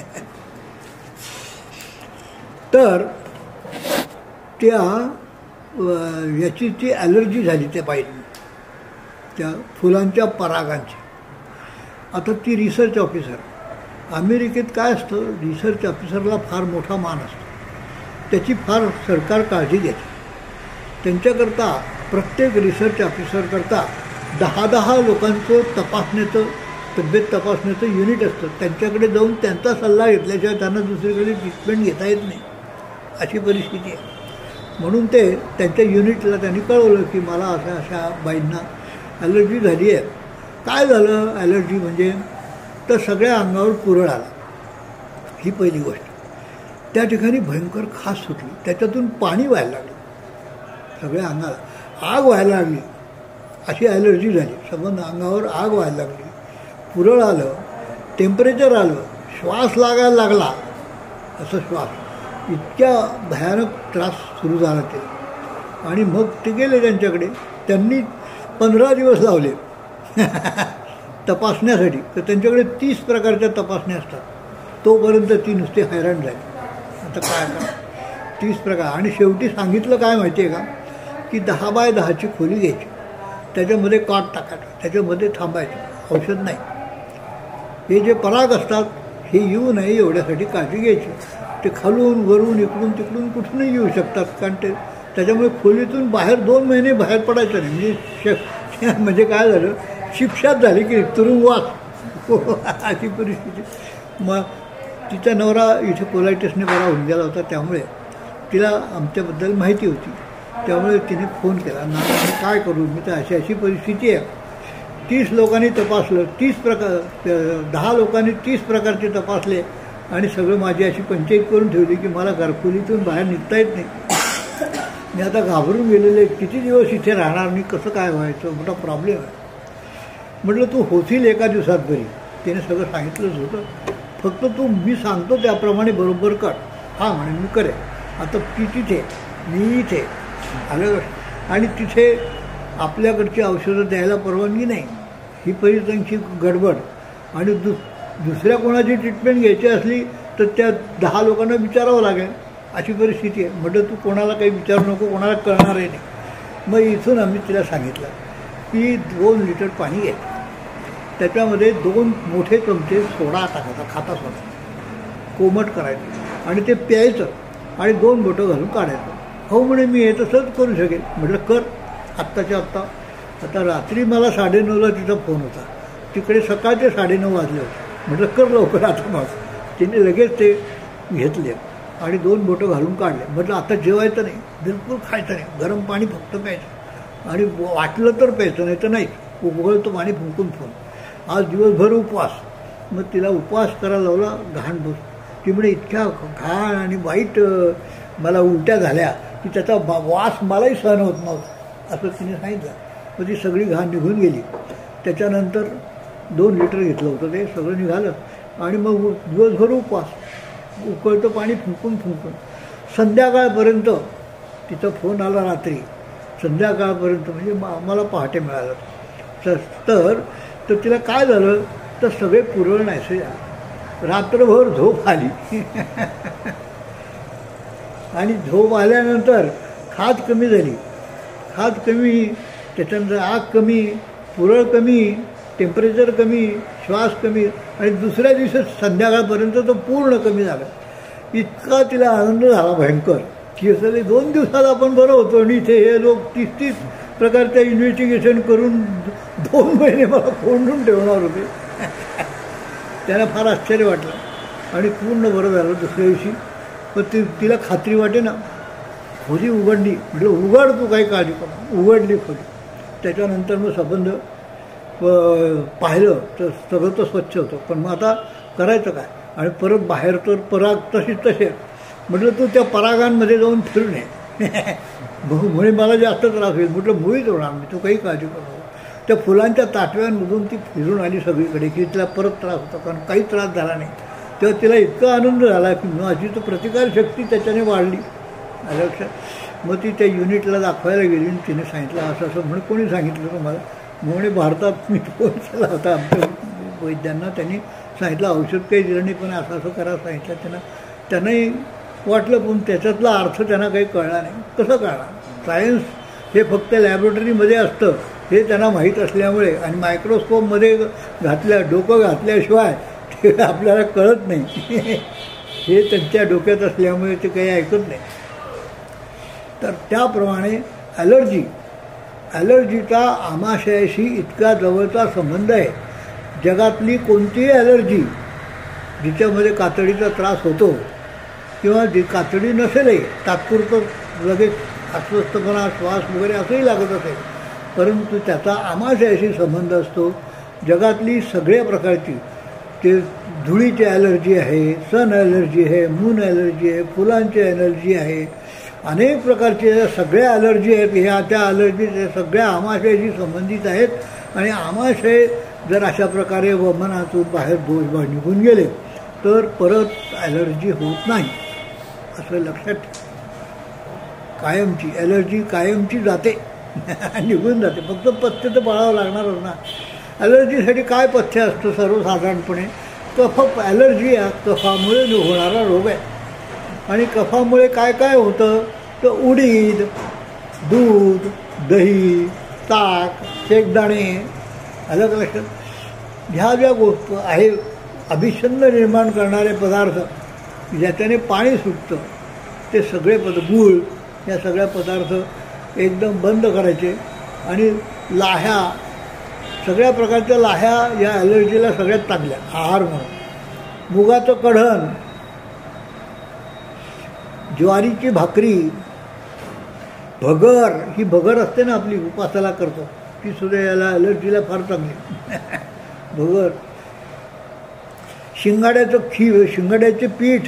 तर त्या याची ती ॲलर्जी झाली त्या बाईंना, त्या फुलांच्या परागांची. आता ती रिसर्च ऑफिसर, अमेरिकेत काय असतं, रिसर्च ऑफिसरला फार मोठा मान असतो. त्याची फार सरकार काळजी घेते. त्यांच्याकरता प्रत्येक रिसर्च ऑफिसरकरता दहा दहा लोकांचं तपासण्याचं तब्येत तपासण्याचं युनिट असतं. त्यांच्याकडे जाऊन त्यांचा सल्ला घेतल्याशिवाय त्यांना दुसरीकडे ट्रीटमेंट घेता येत नाही अशी परिस्थिती आहे. म्हणून ते त्यांच्या युनिटला त्यांनी कळवलं की मला अशा अशा बाईंना ॲलर्जी झाली आहे. काय झालं ॲलर्जी म्हणजे, तर सगळ्या अंगावर पुरळ आला. ही पहिली गोष्ट. त्या ठिकाणी भयंकर खास सुटली, त्याच्यातून पाणी व्हायला लागलं, सगळ्या अंगाला आग व्हायला लागली, अशी ॲलर्जी झाली. संबंध अंगावर आग व्हायला लागली, पुरळ आलं, टेम्परेचर आलं, श्वास लागायला लागला, असं श्वास, इतक्या भयानक त्रास सुरू झाला ते. आणि मग ते गेले त्यांच्याकडे. त्यांनी पंधरा दिवस लावले तपासण्यासाठी. तर त्यांच्याकडे तीस प्रकारच्या तपासण्या असतात. तोपर्यंत ती नुसती हैराण झाली. आता काय का तीस प्रकार. आणि शेवटी सांगितलं काय माहिती आहे का, की दहा बाय दहाची खोली घ्यायची, त्याच्यामध्ये कॉट टाकायचं, त्याच्यामध्ये थांबायचं, औषध नाही. हे जे पराग असतात हे येऊ नये एवढ्यासाठी काळजी घ्यायची. ते खालून वरून इकडून तिकडून कुठूनही येऊ शकतात, कारण ते त्याच्यामुळे खोलीतून बाहेर दोन महिने बाहेर पडायचं नाही. म्हणजे श म्हणजे काय झालं, शिक्षाच झाली की तुरुंगवास अशी परिस्थिती. मग तिचा नवरा इथे कोलायटिसने बरा होऊन गेला होता, त्यामुळे तिला आमच्याबद्दल माहिती होती. त्यामुळे तिने फोन केला, ना काय करू, मी तर अशी अशी परिस्थिती आहे. तीस लोकांनी तपासलं, तीस प्रकार दहा लोकांनी तीस प्रकारचे तपासले आणि सगळं माझी अशी पंचायत करून ठेवली की मला घरकुलीतून बाहेर निघता येत नाही. मी आता घाबरून गेलेले, किती दिवस इथे राहणार, मी कसं काय व्हायचं, मोठा प्रॉब्लेम आहे. म्हटलं तू होतील एका दिवसात बरी. तिने सगळं सांगितलंच होतं, फक्त तू मी सांगतो त्याप्रमाणे बरोबर कर. हां म्हणे मी करेन. आता ती तिथे, मी इथे आलं. आणि तिथे आपल्याकडची औषधं द्यायला परवानगी नाही, ही पहिली त्यांची गडबड. आणि दु दुसऱ्या कोणाची ट्रीटमेंट घ्यायची असली तर त्या दहा लोकांना विचारावं लागेल, अशी परिस्थिती आहे. म्हटलं तू कोणाला काही विचारू नको, कोणाला कळणारही नाही. मग इथून आम्ही तिला सांगितलं की दोन लिटर पाणी घ्यायचं, त्याच्यामध्ये दोन मोठे चमचे सोडा टाकायचा, खाता सोडा कोमट करायचं आणि ते प्यायचं आणि दोन बोटं घालून काढायचं. हो म्हणे मी हे तसंच करू शकेल. म्हटलं कर आत्ताच्या आत्ता. आता रात्री मला साडेनऊला तिचा फोन होता, तिकडे सकाळचे साडेनऊ वाजले होते. म्हटलं कर लवकर आता. मग तिने लगेच ते घेतले आणि दोन बोटं घालून काढले. म्हटलं आता जेवायचं नाही, बिलकुल खायचं नाही, गरम पाणी फक्त प्यायचं आणि वाटलं तर प्यायचं, नाही तर नाही, उकळतं पाणी फुंकून फोन. आज दिवसभर उपवास. मग तिला उपवास करायला लावला, घाण बस. ती म्हणे इतक्या घाण आणि वाईट मला उलट्या झाल्या की त्याचा वास मलाही सहन होत नव्हता, असं तिने सांगितलं. मग ती सगळी घाण निघून गेली. त्याच्यानंतर दोन लिटर घेतलं होतं, ते सगळं निघालं आणि मग दिवसभर उपवास, उकळतं पाणी फुंकून फुंकून संध्याकाळपर्यंत. तिचा फोन आला रात्री संध्याकाळपर्यंत, म्हणजे आम्हाला पहाटे मिळालं. तर तर तिला काय झालं, तर सगळे पुरळ नाहीसे, रात्रभर झोप आली. आणि झोप आल्यानंतर खाज कमी झाली, खाज कमी, त्याच्यानंतर आग कमी, पुरळ कमी, टेम्परेचर कमी, श्वास कमी आणि दुसऱ्या दिवशी संध्याकाळपर्यंत तो पूर्ण कमी झाला. इतका तिला आनंद झाला भयंकर की असं दोन दिवसात आपण बरं होतो आणि इथे हे लोक तीस तीस प्रकारचं इन्व्हेस्टिगेशन करून दोन महिने मला कोंडून ठेवणार होते. त्यांना फार आश्चर्य वाटलं आणि पूर्ण बरं झालं दुसऱ्या दिवशी. पण ती तिला खात्री वाटे ना, खोली उघडली. म्हटलं उघड, तू काही काळजी करू. उघडली खोली. त्याच्यानंतर मग संबंध पाहिलं तर सगळं तर स्वच्छ होतं. पण मग आता करायचं काय, आणि परत बाहेर तर पराग तशीच तसे. म्हटलं तू त्या परागांमध्ये जाऊन फिरून ये. म्हणे मला जास्त त्रास होईल. म्हटलं मुळीच होणार नाही, तू काही काळजी करू. त्या फुलांच्या ताटव्यांमधून ती फिरून आली सगळीकडे की तिला परत त्रास होता, कारण काही त्रास झाला नाही. तेव्हा तिला इतका आनंद झाला की माझी तर प्रतिकारशक्ती त्याच्याने वाढली. लक्षात. मग ती त्या युनिटला दाखवायला गेली आणि तिने सांगितलं असं असं. म्हणे कोणी सांगितलं तुम्हाला. म्हणे भारतात मी फोन केला होता आमच्या वैद्यांना, त्यांनी सांगितलं औषध काही दिलं नाही, पण असं असं करा सांगितलं. त्यांना त्यांनाही वाटलं, पण त्याच्यातला अर्थ त्यांना काही कळला नाही. कसं कळणार. सायन्स हे फक्त लॅबोरेटरीमध्ये असतं हे त्यांना माहीत असल्यामुळे, आणि मायक्रोस्कोपमध्ये घातल्या डोकं घातल्याशिवाय ते आपल्याला कळत नाही. हे त्यांच्या डोक्यात असल्यामुळे ते काही ऐकत नाही. तर त्याप्रमाणे ॲलर्जी ॲलर्जीचा आमाशयाशी इतका जवळचा संबंध आहे. जगातली कोणतीही ॲलर्जी जिच्यामध्ये कातडीचा त्रास होतो किंवा जी कातडी नसेलही, तात्पुरतं लगेच अस्वस्थपणा, श्वास वगैरे असंही लागत असेल, परंतु त्याचा आमाशयाशी संबंध असतो. जगातली सगळ्या प्रकारची, ते धुळीची ॲलर्जी आहे, सन ॲलर्जी आहे, मून ॲलर्जी आहे, फुलांची ॲलर्जी आहे, अनेक प्रकारचे सगळ्या ॲलर्जी आहेत. ह्या त्या ॲलर्जी सगळ्या आमाशयाशी संबंधित आहेत. आणि आमाशय जर अशा प्रकारे वमनातून बाहेर दोष निघून गेले तर परत ॲलर्जी होत नाही, असं लक्षात ठेवा. कायमची ॲलर्जी कायमची जाते, निघून जाते. फक्त पथ्य तर पाळावं लागणारच ना. ॲलर्जीसाठी काय पथ्य असतं सर्वसाधारणपणे. कफ ॲलर्जी हा कफामुळे होणारा रोग आहे. आणि कफामुळे काय काय होतं, तर उडीद, दूध, दही, ताक, शेंगदाणे, अलग लक्षात. ह्या ज्या गोष्ट आहे अभिछंद निर्माण करणारे पदार्थ ज्याच्याने पाणी सुटतं, ते सगळे पद गूळ, या सगळ्या पदार्थ एकदम बंद करायचे आणि लाह्या, सगळ्या प्रकारच्या लाह्या या ॲलर्जीला सगळ्यात चांगल्या आहार म्हणून. मुगाचं कढण, ज्वारीची भाकरी, भगर, ही भगर असते ना आपली उपासाला करतो, ती सुद्धा याला ॲलर्जीला फार चांगली. भगर, शिंगाड्याचं खी शिंगाड्याचे पीठ,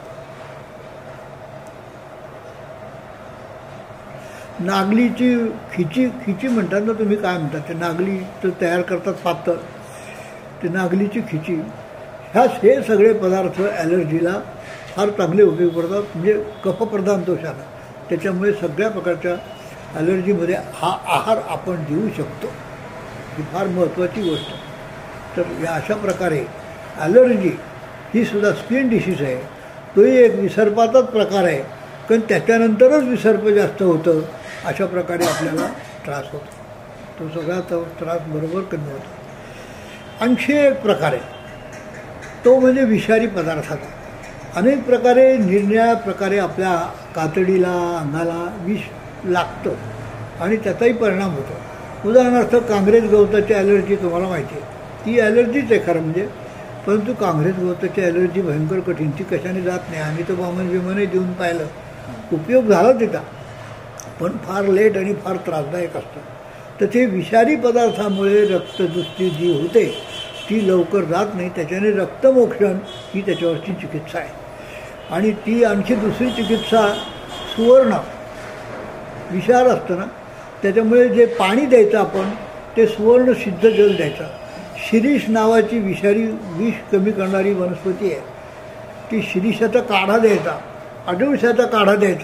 नागलीची खिची खिची म्हणतात ना तुम्ही, काय म्हणतात ते नागलीचं तयार करतात पातळ, ते नागलीची खिची. ह्या हे सगळे पदार्थ ॲलर्जीला फार चांगले उपयोग पडतात, म्हणजे कफप्रधान दोषाला. त्याच्यामुळे सगळ्या प्रकारच्या ॲलर्जीमध्ये हा आहार आपण देऊ शकतो, ही फार महत्त्वाची गोष्ट. तर या अशा प्रकारे ॲलर्जी ही सुद्धा स्किन डिसीज आहे. तोही एक विसर्पाचाच प्रकार आहे, कारण त्याच्यानंतरच विसर्प जास्त होतं. अशा प्रकारे आपल्याला त्रास होतो, तो सगळा तो त्रास बरोबर कमी होतो. आणखी एक प्रकार आहे तो म्हणजे विषारी पदार्थाचा. अनेक प्रकारे निरनिराळ्या प्रकारे आपल्या कातडीला, अंगाला विष लागतं आणि त्याचाही परिणाम होतो. उदाहरणार्थ काँग्रेस गवताची ॲलर्जी तुम्हाला माहिती आहे, ती ॲलर्जीच आहे खरं म्हणजे, परंतु काँग्रेस गवताची ॲलर्जी भयंकर कठीण, ती कशाने जात नाही. आम्ही तर बामन विमानही देऊन पाहिलं, उपयोग झाला तिचा, पण फार लेट आणि फार त्रासदायक असतं. तर ते विषारी पदार्थामुळे रक्तदुष्टी जी होते ती लवकर जात नाही. त्याच्याने रक्तमोक्षण ही त्याच्यावरची चिकित्सा आहे. आणि ती आणखी दुसरी चिकित्सा सुवर्ण, विषार असतं ना, त्याच्यामुळे जे पाणी द्यायचं आपण ते सुवर्ण सिद्ध जल द्यायचं. शिरीष नावाची विषारी विष कमी करणारी वनस्पती आहे, ती शिरीषाचा काढा द्यायचा, अडुळशाचा काढा द्यायचा.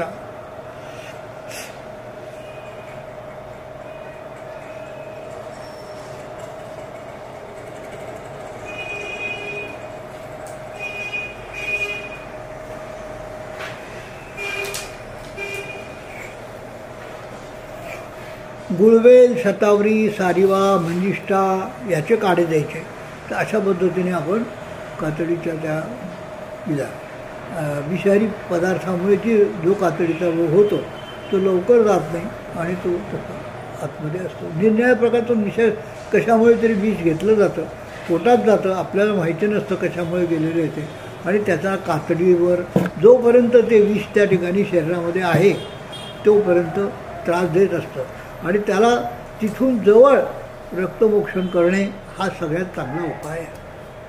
गुळवेल, शतावरी, सारिवा, मंजिष्ठा याचे काढे द्यायचे. तर अशा पद्धतीने आपण कातडीच्या त्या दिला विषारी पदार्थामुळे जी जो कातडीचा रोग होतो तो लवकर जात नाही आणि तो तसा आतमध्ये असतो. निरनिराळ्या प्रकारचं विषय कशामुळे तरी विष घेतलं जातं, पोटात जातं, आपल्याला माहिती नसतं कशामुळे गेलेलं येते आणि त्याचा कातडीवर जोपर्यंत ते विष त्या ठिकाणी शरीरामध्ये आहे तोपर्यंत त्रास देत असतं. आणि त्याला तिथून जवळ रक्तमोक्षण करणे हा सगळ्यात चांगला उपाय आहे.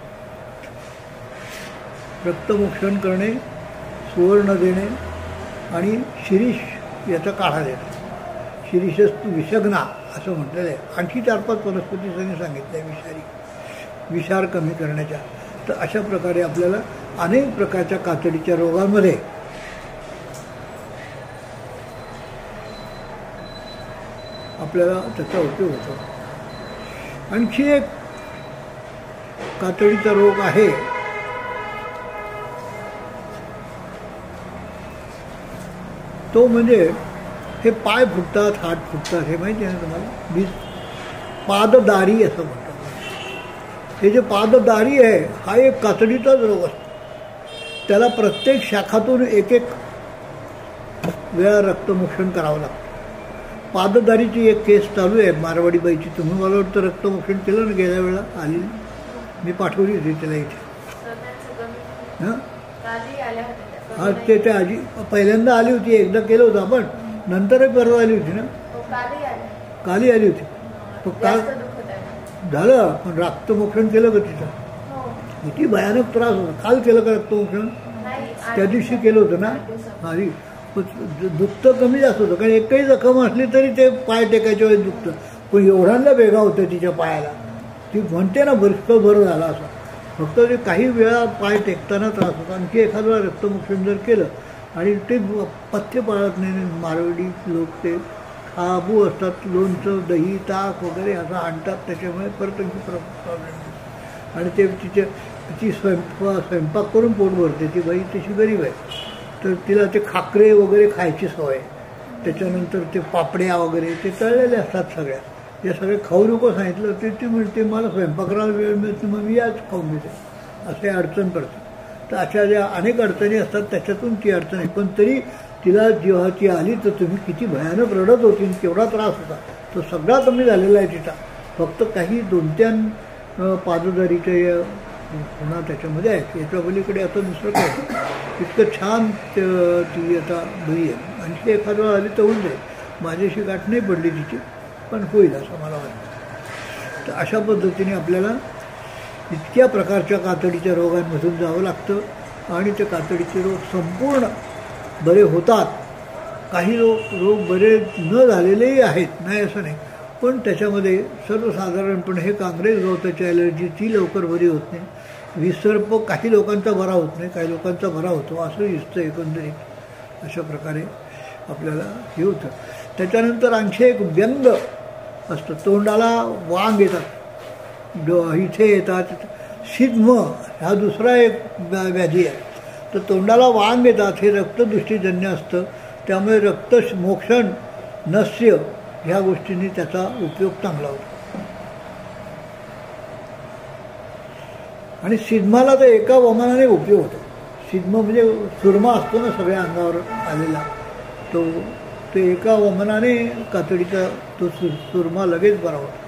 रक्तमोक्षण करणे, सुवर्ण देणे आणि शिरीष याचा काढा देणे. शिरीषस्तु विषग्ना असं म्हटलेलं आहे. आणखी चार पाच वनस्पती त्यांनी सांगितलं आहे विषारी, विषार कमी करण्याच्या. तर अशा प्रकारे आपल्याला अनेक प्रकारच्या कातडीच्या रोगांमध्ये आपल्याला त्याचा उपयोग होतो. आणखी एक कातडीचा रोग आहे तो म्हणजे हे पाय फुटतात, हात फुटतात, हे माहिती आहे ना तुम्हाला, बीज पाददारी असं म्हणतात. हे जे पाददारी आहे हा एक कातडीचाच रोग असतो. त्याला प्रत्येक शाखातून एक एक वेळा रक्तमोक्षण करावं लागतं. पाददारीची एक केस चालू आहे मारवाडी बाईची. तुम्ही मला वाटतं रक्तमोक्षण केलं ना गेल्या वेळा आली, मी पाठवली होती त्याला इथे. हां हां ते त्या आजी पहिल्यांदा आली होती, एकदा केलं होतं आपण, नंतरही परवा आली होती ना, काली आली होती. तो काल झालं पण रक्तमोक्षण केलं का तिचं? किती भयानक त्रास होता. काल केलं का रक्तमोक्षण? त्या दिवशी केलं होतं ना. आधी दुखतं कमी जास्त होतं, कारण एकही जखम असली तरी ते पाय टेकायच्या वेळेस दुखतं, पण एवढ्यांदा वेगळा होतं तिच्या पायाला. ती म्हणते ना बरं बरं झाला असं, फक्त ते काही वेळा पाय टेकताना त्रास होता. आणखी एखाद वेळा रक्तमोक्षण जर केलं आणि ते पथ्य पाळत नाही, मारवाडी लोक ते खाबू असतात, लोणचं, दही, ताक वगैरे असं आणतात, त्याच्यामुळे परत त्यांची प्रॉब्लेम. आणि ते तिचे ती स्वयंपा स्वयंपाक करून पोट भरते ती बाई, तशी गरीब आहे. तर तिला ते खाकरे वगैरे खायची सवय, त्याच्यानंतर ते पापड्या वगैरे ते तळलेले असतात सगळ्या, हे सगळे खाऊ नको सांगितलं ते ती म्हणते मला स्वयंपाकाला वेळ मिळते मग मी आज खाऊन घेते, असे अडचण पडते. तर अशा ज्या अनेक अडचणी असतात त्याच्यातून ती अडचण आहे. पण तरी तिला जेव्हा ती आली तर तुम्ही किती भयानक रडत होती, केवढा त्रास होता. तो सगळा कमी झालेला आहे तिचा. फक्त काही दोन तीन पाददारीचे पुन्हा त्याच्यामध्ये आहेत. याच्या पलीकडे आता दुसरं काय इतकं छान ती आता बरी आहे. आणखी एखादं वेळा आली तर होऊन जाईल. माझ्याशी गाठ नाही पडली तिची, पण होईल असं मला वाटतं. तर अशा पद्धतीने आपल्याला इतक्या प्रकारच्या कातडीच्या रोगांमधून जावं लागतं आणि ते कातडीचे रोग संपूर्ण बरे होतात. काही रोग रोग बरे न झालेलेही आहेत, नाही असं नाही, पण त्याच्यामध्ये सर्वसाधारणपणे हे काँग्रेस गवताची ॲलर्जी ती लवकर बरी होत नाही. विसर्प काही लोकांचा बरा होत नाही, काही लोकांचा बरा होतो असं दिसतं एकंदरीत. अशा प्रकारे आपल्याला हे होतं. त्याच्यानंतर आणखी एक व्यंग असतं. तोंडाला वांग येतात, डो इथे येतात. शिद्म हा दुसरा एक व्याधी आहे. तर तोंडाला वांग येतात हे रक्तदृष्टीजन्य असतं. त्यामुळे रक्त मोक्षण नस्य ह्या गोष्टींनी त्याचा उपयोग चांगला होतो. आणि सिद्माला तर एका वमानाने उपयोग होतो. सिद्म म्हणजे सुरमा असतो ना सगळ्या अंगावर आलेला, तो ते एका वमनाने कातडीचा तो सु सुरमा लगेच बरा होतो.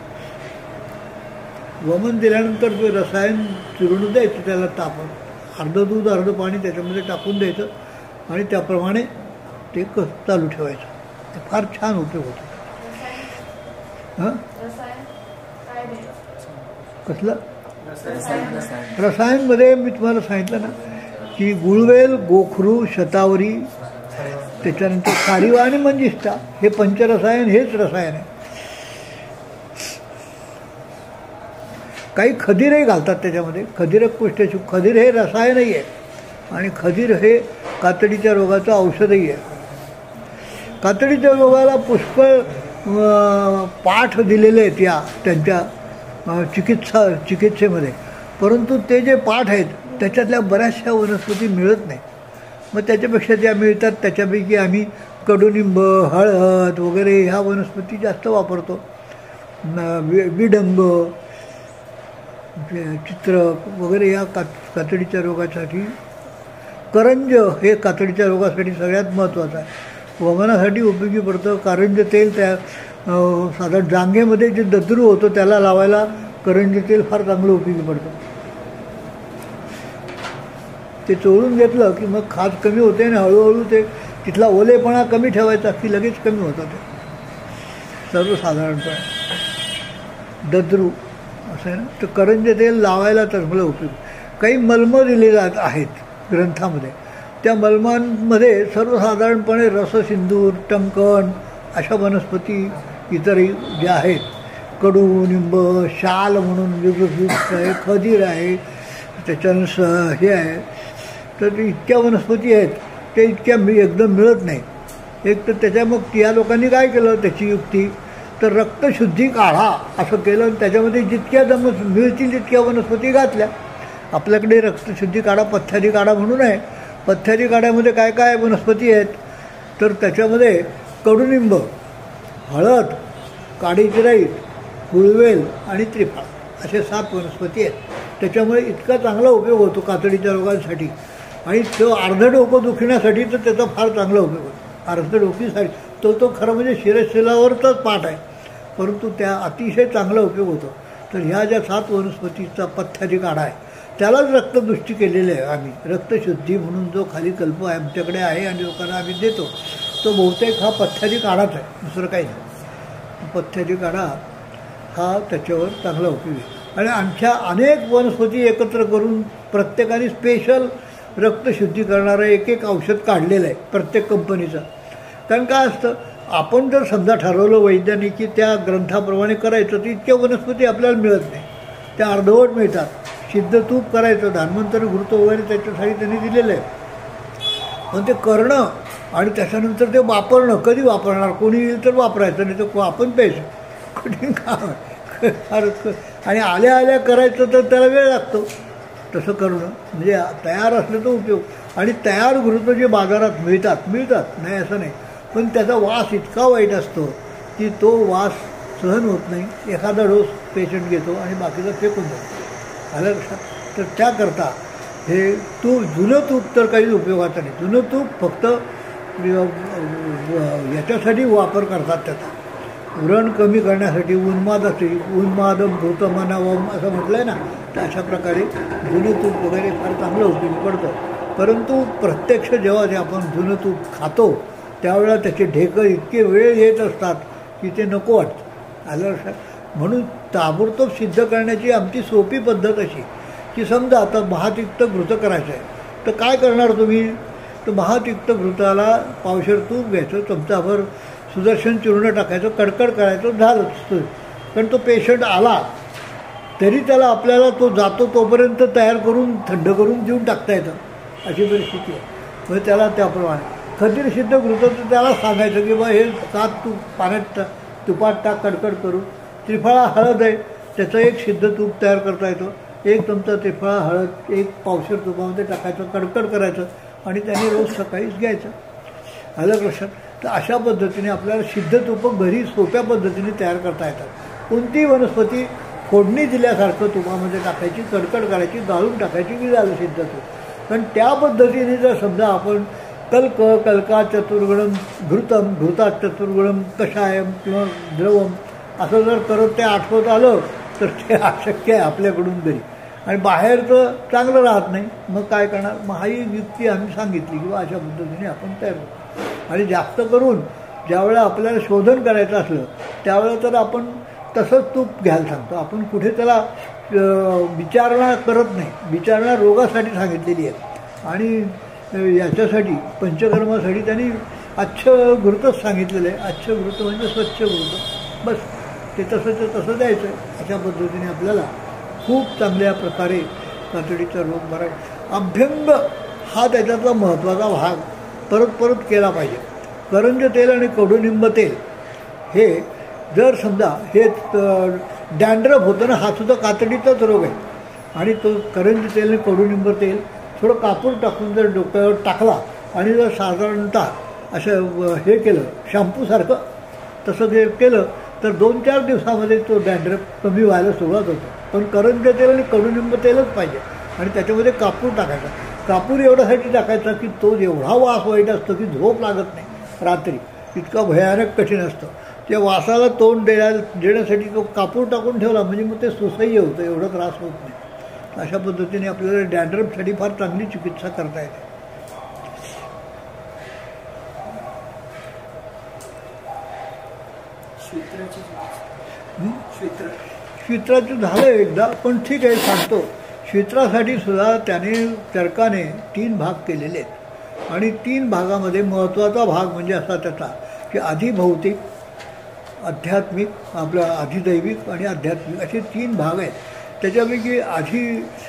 वमन दिल्यानंतर ते रसायन चुरून द्यायचं त्याला तापण, अर्धं दूध अर्धं पाणी त्याच्यामध्ये टाकून द्यायचं आणि त्याप्रमाणे ते क चालू ठेवायचं. ते फार छान उपयोग होतो. हां कसलं रसायनमध्ये मी तुम्हाला सांगितलं ना की गुळवेल, गोखरू, शतावरी, त्याच्यानंतर कारिवा आणि मंजिष्ठा हे पंचरसायन हेच रसायन आहे. काही खदीरही घालतात त्याच्यामध्ये. खदीरक पुष्टाची खदीर हे रसायनही आहे आणि खदीर हे कातडीच्या रोगाचं औषधही आहे. कातडीच्या रोगाला पुष्कळ पाठ दिलेले आहेत या त्यांच्या चिकित्सा चिकित्सेमध्ये, परंतु ते जे पाठ आहेत त्याच्यातल्या बऱ्याचशा वनस्पती मिळत नाही. मग त्याच्यापेक्षा ज्या मिळतात त्याच्यापैकी आम्ही कडुनिंब, हळद वगैरे ह्या वनस्पती जास्त वापरतो. वि विडंब, चित्रक वगैरे ह्या का कातडीच्या रोगासाठी. करंज हे कातडीच्या रोगासाठी सगळ्यात महत्त्वाचं आहे. वमनासाठी उपयोगी पडतं. कारंज तेल त्या साधारण जांघेमध्ये जे दद्रू होतं त्याला लावायला करंज तेल फार चांगलं उपयोगी पडतं. ते चोळून घेतलं की मग खाज कमी होते आणि हळूहळू ते तिथला ओलेपणा कमी ठेवायचा की लगेच कमी होतं ते सर्वसाधारणपणे. दद्रू असं आहे ना, तर करंज तेल लावायला चांगलं उपयोग. काही मलमं दिले जात आहेत ग्रंथामध्ये. त्या मलमांमध्ये सर्वसाधारणपणे रससिंदूर, टंकण अशा वनस्पती इतरही ज्या आहेत, कडुनिंब, शाल म्हणून वेगवेगळी आहे, खदीर आहे, त्याच्यानंतर हे आहे. तर इतक्या वनस्पती आहेत त्या इतक्या मि एकदम मिळत नाही. एक तर त्याच्या मग या लोकांनी काय केलं त्याची युक्ती, तर रक्तशुद्धी काढा असं केलं आणि त्याच्यामध्ये जितक्या दम मिळतील तितक्या वनस्पती घातल्या. आपल्याकडे रक्तशुद्धी काढा, पथ्यादी काढा म्हणून आहे. पथ्यादी काढ्यामध्ये काय काय वनस्पती आहेत, तर त्याच्यामध्ये कडुनिंब, हळद, काडी जिराई, गुळवेल आणि त्रिफळ असे सात वनस्पती आहेत. त्याच्यामुळे इतका चांगला उपयोग होतो कातडीच्या रोगांसाठी. आणि तो अर्ध डोकं दुखण्यासाठी तर त्याचा फार चांगला उपयोग होतो. अर्ध डोकीसाठी तो तो खरं म्हणजे शिरशिलावरचाच पाठ आहे, परंतु त्या अतिशय चांगला उपयोग होतो. तर ह्या ज्या सात वनस्पतीचा पथ्यादी काढा आहे त्यालाच रक्तदृष्टी केलेली आहे आम्ही. रक्तशुद्धी म्हणून जो खाली कल्प आहे आमच्याकडे आहे आणि लोकांना आम्ही देतो, तो बहुतेक हा पथ्यादी काढाच आहे, दुसरं काही नाही. पथ्यादी काढा हा त्याच्यावर चांगला उपयोग आहे. आणि आणख्या अनेक वनस्पती एकत्र करून प्रत्येकाने स्पेशल रक्तशुद्धी करणारं एक एक औषध काढलेलं आहे प्रत्येक कंपनीचं. कारण काय असतं, आपण जर समजा ठरवलं वैज्ञानिक की त्या ग्रंथाप्रमाणे करायचं, तर इतक्या वनस्पती आपल्याला मिळत नाही, त्या अर्धवट मिळतात. सिद्ध तूप करायचं, धन्वंतरी घृत वगैरे त्याच्यासाठी त्यांनी दिलेलं आहे, पण ते करणं आणि त्याच्यानंतर ते वापरणं, कधी वापरणार, कोणी येईल तर वापरायचं, नाही तर आपण प्यायचं, कठीण काम आहे फारच. आणि आल्या आल्या करायचं तर त्याला वेळ लागतो. तसं करणं म्हणजे तयार असलं तर उपयोग. आणि तयार घृत जे बाजारात मिळतात मिळतात नाही असं नाही, पण त्याचा वास इतका वाईट असतो की तो वास सहन होत नाही. एखादा डोस पेशंट घेतो आणि बाकीचा फेकून जातो. आलं लक्षात. तर त्याकरता हे तूप, जुनं तूप तर काही उपयोगाचं नाही. जुनं तूप फक्त याच्यासाठी वापर करतात त्याचा, व्रण कमी करण्यासाठी उन्मादाची उन्मादम भूतमनावम असं म्हटलं आहे ना, तर अशा प्रकारे जुनं तूप वगैरे फार चांगलं उपयोगी पडतं. परंतु प्रत्यक्ष जेव्हा जे आपण जुनं तूप खातो त्यावेळेला त्याचे ढेकं इतके वेळ येत असतात की ते नको वाटतं. आलं लक्षात. म्हणून ताबडतोब सिद्ध करण्याची आमची सोपी पद्धत अशी की समजा आता महातिक्त घृत करायचं आहे तर काय करणार तुम्ही, तर महातिक्त घृताला पावशेर तूप घ्यायचं, चमचाभर सुदर्शन चूर्ण टाकायचं, कडकड करायचं, झालं. कारण तो पेशंट आला तरी त्याला आपल्याला तो जातो तोपर्यंत तयार करून थंड करून देऊन टाकता येतं, अशी परिस्थिती आहे. म्हणजे त्याला त्याप्रमाणे खतीरसिद्ध घृत तर त्याला सांगायचं की बा हे सात तूप पाण्यात टा तुपात टाक कडकड करून. त्रिफळा हळद आहे त्याचं एक सिद्ध तूप तयार करता येतं. एक चमचा त्रिफळा हळद एक पावशेर तुपामध्ये टाकायचं, कडकड करायचं आणि त्याने रोज सकाळीच घ्यायचं. आलं लक्षात. तर अशा पद्धतीने आपल्याला सिद्ध तुपं घरी सोप्या पद्धतीने तयार करता येतात. कोणतीही वनस्पती फोडणी दिल्यासारखं तुपामध्ये टाकायची, कडकड करायची, गाळून टाकायची की झालं सिद्ध तूप. कारण त्या पद्धतीने जर समजा आपण कल्क कल्का चतुर्गुणम घृतम घृतात चतुर्गुणम कषायम किंवा द्रवम असं जर करत ते आठवत आलं तर ते अशक्य आहे आपल्याकडून घरी. आणि बाहेरचं चांगलं राहत नाही, मग काय करणार. मग हा ही युक्ती आम्ही सांगितली किंवा अशा पद्धतीने आपण तयार होतो. आणि जास्त करून ज्यावेळेला आपल्याला शोधन करायचं असलं त्यावेळेला तर आपण तसंच तूप घ्यायला सांगतो. आपण कुठे त्याला विचारणा करत नाही. विचारणा रोगासाठी सांगितलेली आहे आणि याच्यासाठी पंचकर्मासाठी त्यांनी अच्छ घृतच सांगितलेलं आहे. अच्छ घृत म्हणजे स्वच्छ घृत, बस ते तसंच तसं द्यायचं आहे. अशा पद्धतीने आपल्याला खूप चांगल्या प्रकारे तातडीचा रोग बरा. अभ्यंग हा त्याच्यातला महत्त्वाचा भाग परत परत केला पाहिजे. करंज तेल आणि कडुनिंब तेल हे जर समजा हे डॅन्ड्रफ होतं ना, हा सुद्धा कातडीचाच रोग आहे. आणि तो करंज तेल आणि कडुनिंब तेल थोडं कापूर टाकून जर डोक्यावर टाकला आणि जर साधारणतः असं हे केलं शॅम्पूसारखं तसं जे केलं तर दोन चार दिवसामध्ये तो डॅन्ड्रफ कमी व्हायला सुरुवात होतो. पण करंज तेल आणि कडुनिंब तेलच पाहिजे आणि त्याच्यामध्ये कापूर टाकायचा. कापूर एवढ्यासाठी टाकायचा की तो एवढा वास वाईट असतो की झोप लागत नाही रात्री, इतका भयानक कठीण असतं. त्या वासाला तोंड देण्या देण्यासाठी तो कापूर टाकून ठेवला म्हणजे मग ते सुसह्य होतं, एवढा त्रास होत नाही. अशा पद्धतीने आपल्याला डॅन्ड्रफसाठी फार चांगली चिकित्सा करता येते. श्वित्राचं झालं एकदा, पण ठीक आहे सांगतो. श्वित्रासाठी सुद्धा त्याने चरकाने तीन भाग केलेले आहेत आणि तीन भागामध्ये महत्त्वाचा भाग म्हणजे असा त्याचा की अधिभौतिक, आध्यात्मिक, आपलं अधिदैविक आणि आध्यात्मिक असे तीन भाग आहेत. त्याच्यापैकी आधी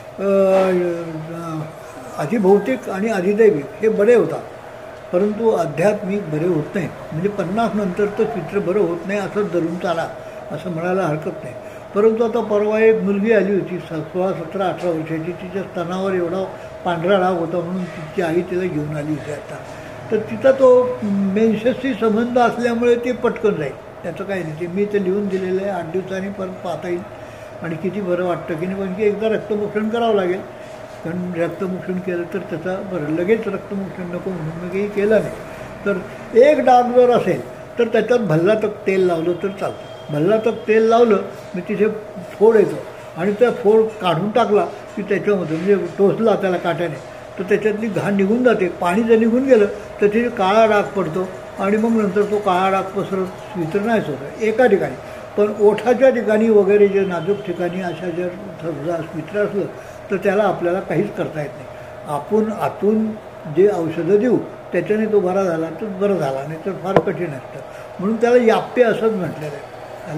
अधिभौतिक आणि अधिदैविक हे बरे होतात, परंतु आध्यात्मिक बरे होत नाही. म्हणजे पन्नास नंतर तर चित्र बरं होत नाही असं धरून चाला असं म्हणायला हरकत नाही. परंतु आता परवा एक मुलगी आली होती सोळा सतरा अठरा वर्षाची, तिच्या स्तनावर एवढा पांढरा डाग होता म्हणून तिची आई तिला घेऊन आली होती आता. तर तिचा तो मेन्सेसशी संबंध असल्यामुळे ते पटकन जाईल, त्याचं काही नाही. ते मी ते लिहून दिलेलं आहे. आठ दिवसांनी परत पाहता येईल आणि किती बरं वाटतं की नाही. पण की एकदा रक्तमोक्षण करावं लागेल, कारण रक्तमोक्षण केलं तर त्याचा बरं लगेच रक्तमोक्षण नको म्हणून मी काही केलं नाही. तर एक डाग जर असेल तर त्याच्यात भल्लातक तेल लावलं तर चालतं. भल्लातक तेल लावलं मी तिथे फोड येतो आणि त्या फोड काढून टाकला की त्याच्यामध्ये म्हणजे टोचला त्याला काट्याने तर त्याच्यातली घाण निघून जाते. पाणी जर निघून गेलं तर तिथे काळा डाग पडतो आणि मग नंतर तो काळा डाग पसरत वितर नाहीच होतं एका ठिकाणी. पण ओठाच्या ठिकाणी वगैरे जे नाजूक ठिकाणी अशा जर मित्र असलं तर त्याला आपल्याला काहीच करता येत नाही. आपण आतून जे औषधं देऊ त्याच्याने तो बरा झाला तर बरं झाला, नाही तर फार कठीण असतं. म्हणून त्याला याप्य असंच म्हटलेलं आहे.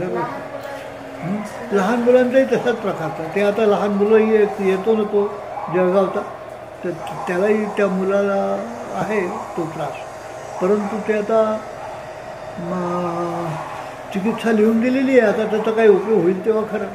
लहान मुलांचाही तसाच प्रकारचा. ते आता लहान मुलं येतो ना तो जळगावचा, तर त्यालाही त्या मुलाला आहे तो त्रास. परंतु ते आता चिकित्सा लिहून दिलेली आहे. आता त्याचा काही उपयोग होईल तेव्हा खरं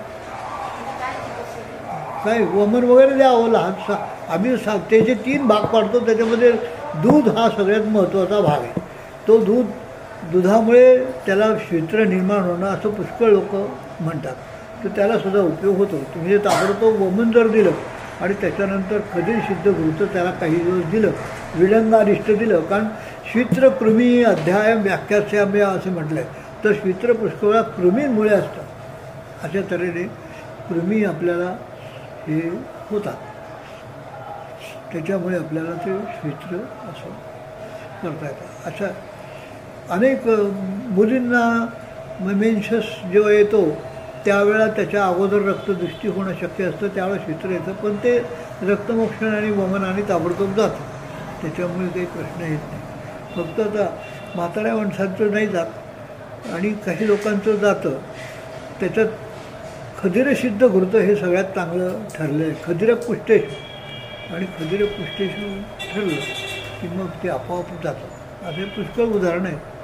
काय वमन वगैरे द्यावं लहानसा. आम्ही सा त्याचे तीन भाग पाडतो. त्याच्यामध्ये दूध हा सगळ्यात महत्त्वाचा भाग आहे. तो दूध दुधामुळे त्याला श्वित्र निर्माण होणं असं पुष्कळ लोक म्हणतात. तर त्यालासुद्धा उपयोग होतो. म्हणजे ताबडतोब वमन जर दिलं आणि त्याच्यानंतर कधी सिद्ध घृत त्याला काही दिवस दिलं, विलंगारिष्ट दिलं. कारण श्वित्र कृमी अध्याय व्याख्यास्याम्य असं म्हटलं आहे. तर श्वित्र पुष्कळा कृमींमुळे असतात. अशा तऱ्हेने कृमी आपल्याला हे होतात, त्याच्यामुळे आपल्याला ते श्वित्र असं करता येतं. अशा अनेक मुलींना मेन्शस जेव्हा येतो त्यावेळेला त्याच्या अगोदर रक्तदृष्टी होणं शक्य असतं, त्यावेळेस श्वित्र येतं, पण ते रक्तमोक्षण आणि वमनाने ताबडतोब जातं, त्याच्यामुळे काही प्रश्न येत नाही. फक्त आता म्हाताऱ्या माणसांचं नाही जात आणि काही लोकांचं जातं. त्याच्यात खदिरसिद्ध घृतं हे सगळ्यात चांगलं ठरलं आहे. खदिर पुष्टेश आणि खदिर पुष्टेश ठरलं की मग ते आपोआप जातं. असे पुष्कळ उदाहरणं आहेत.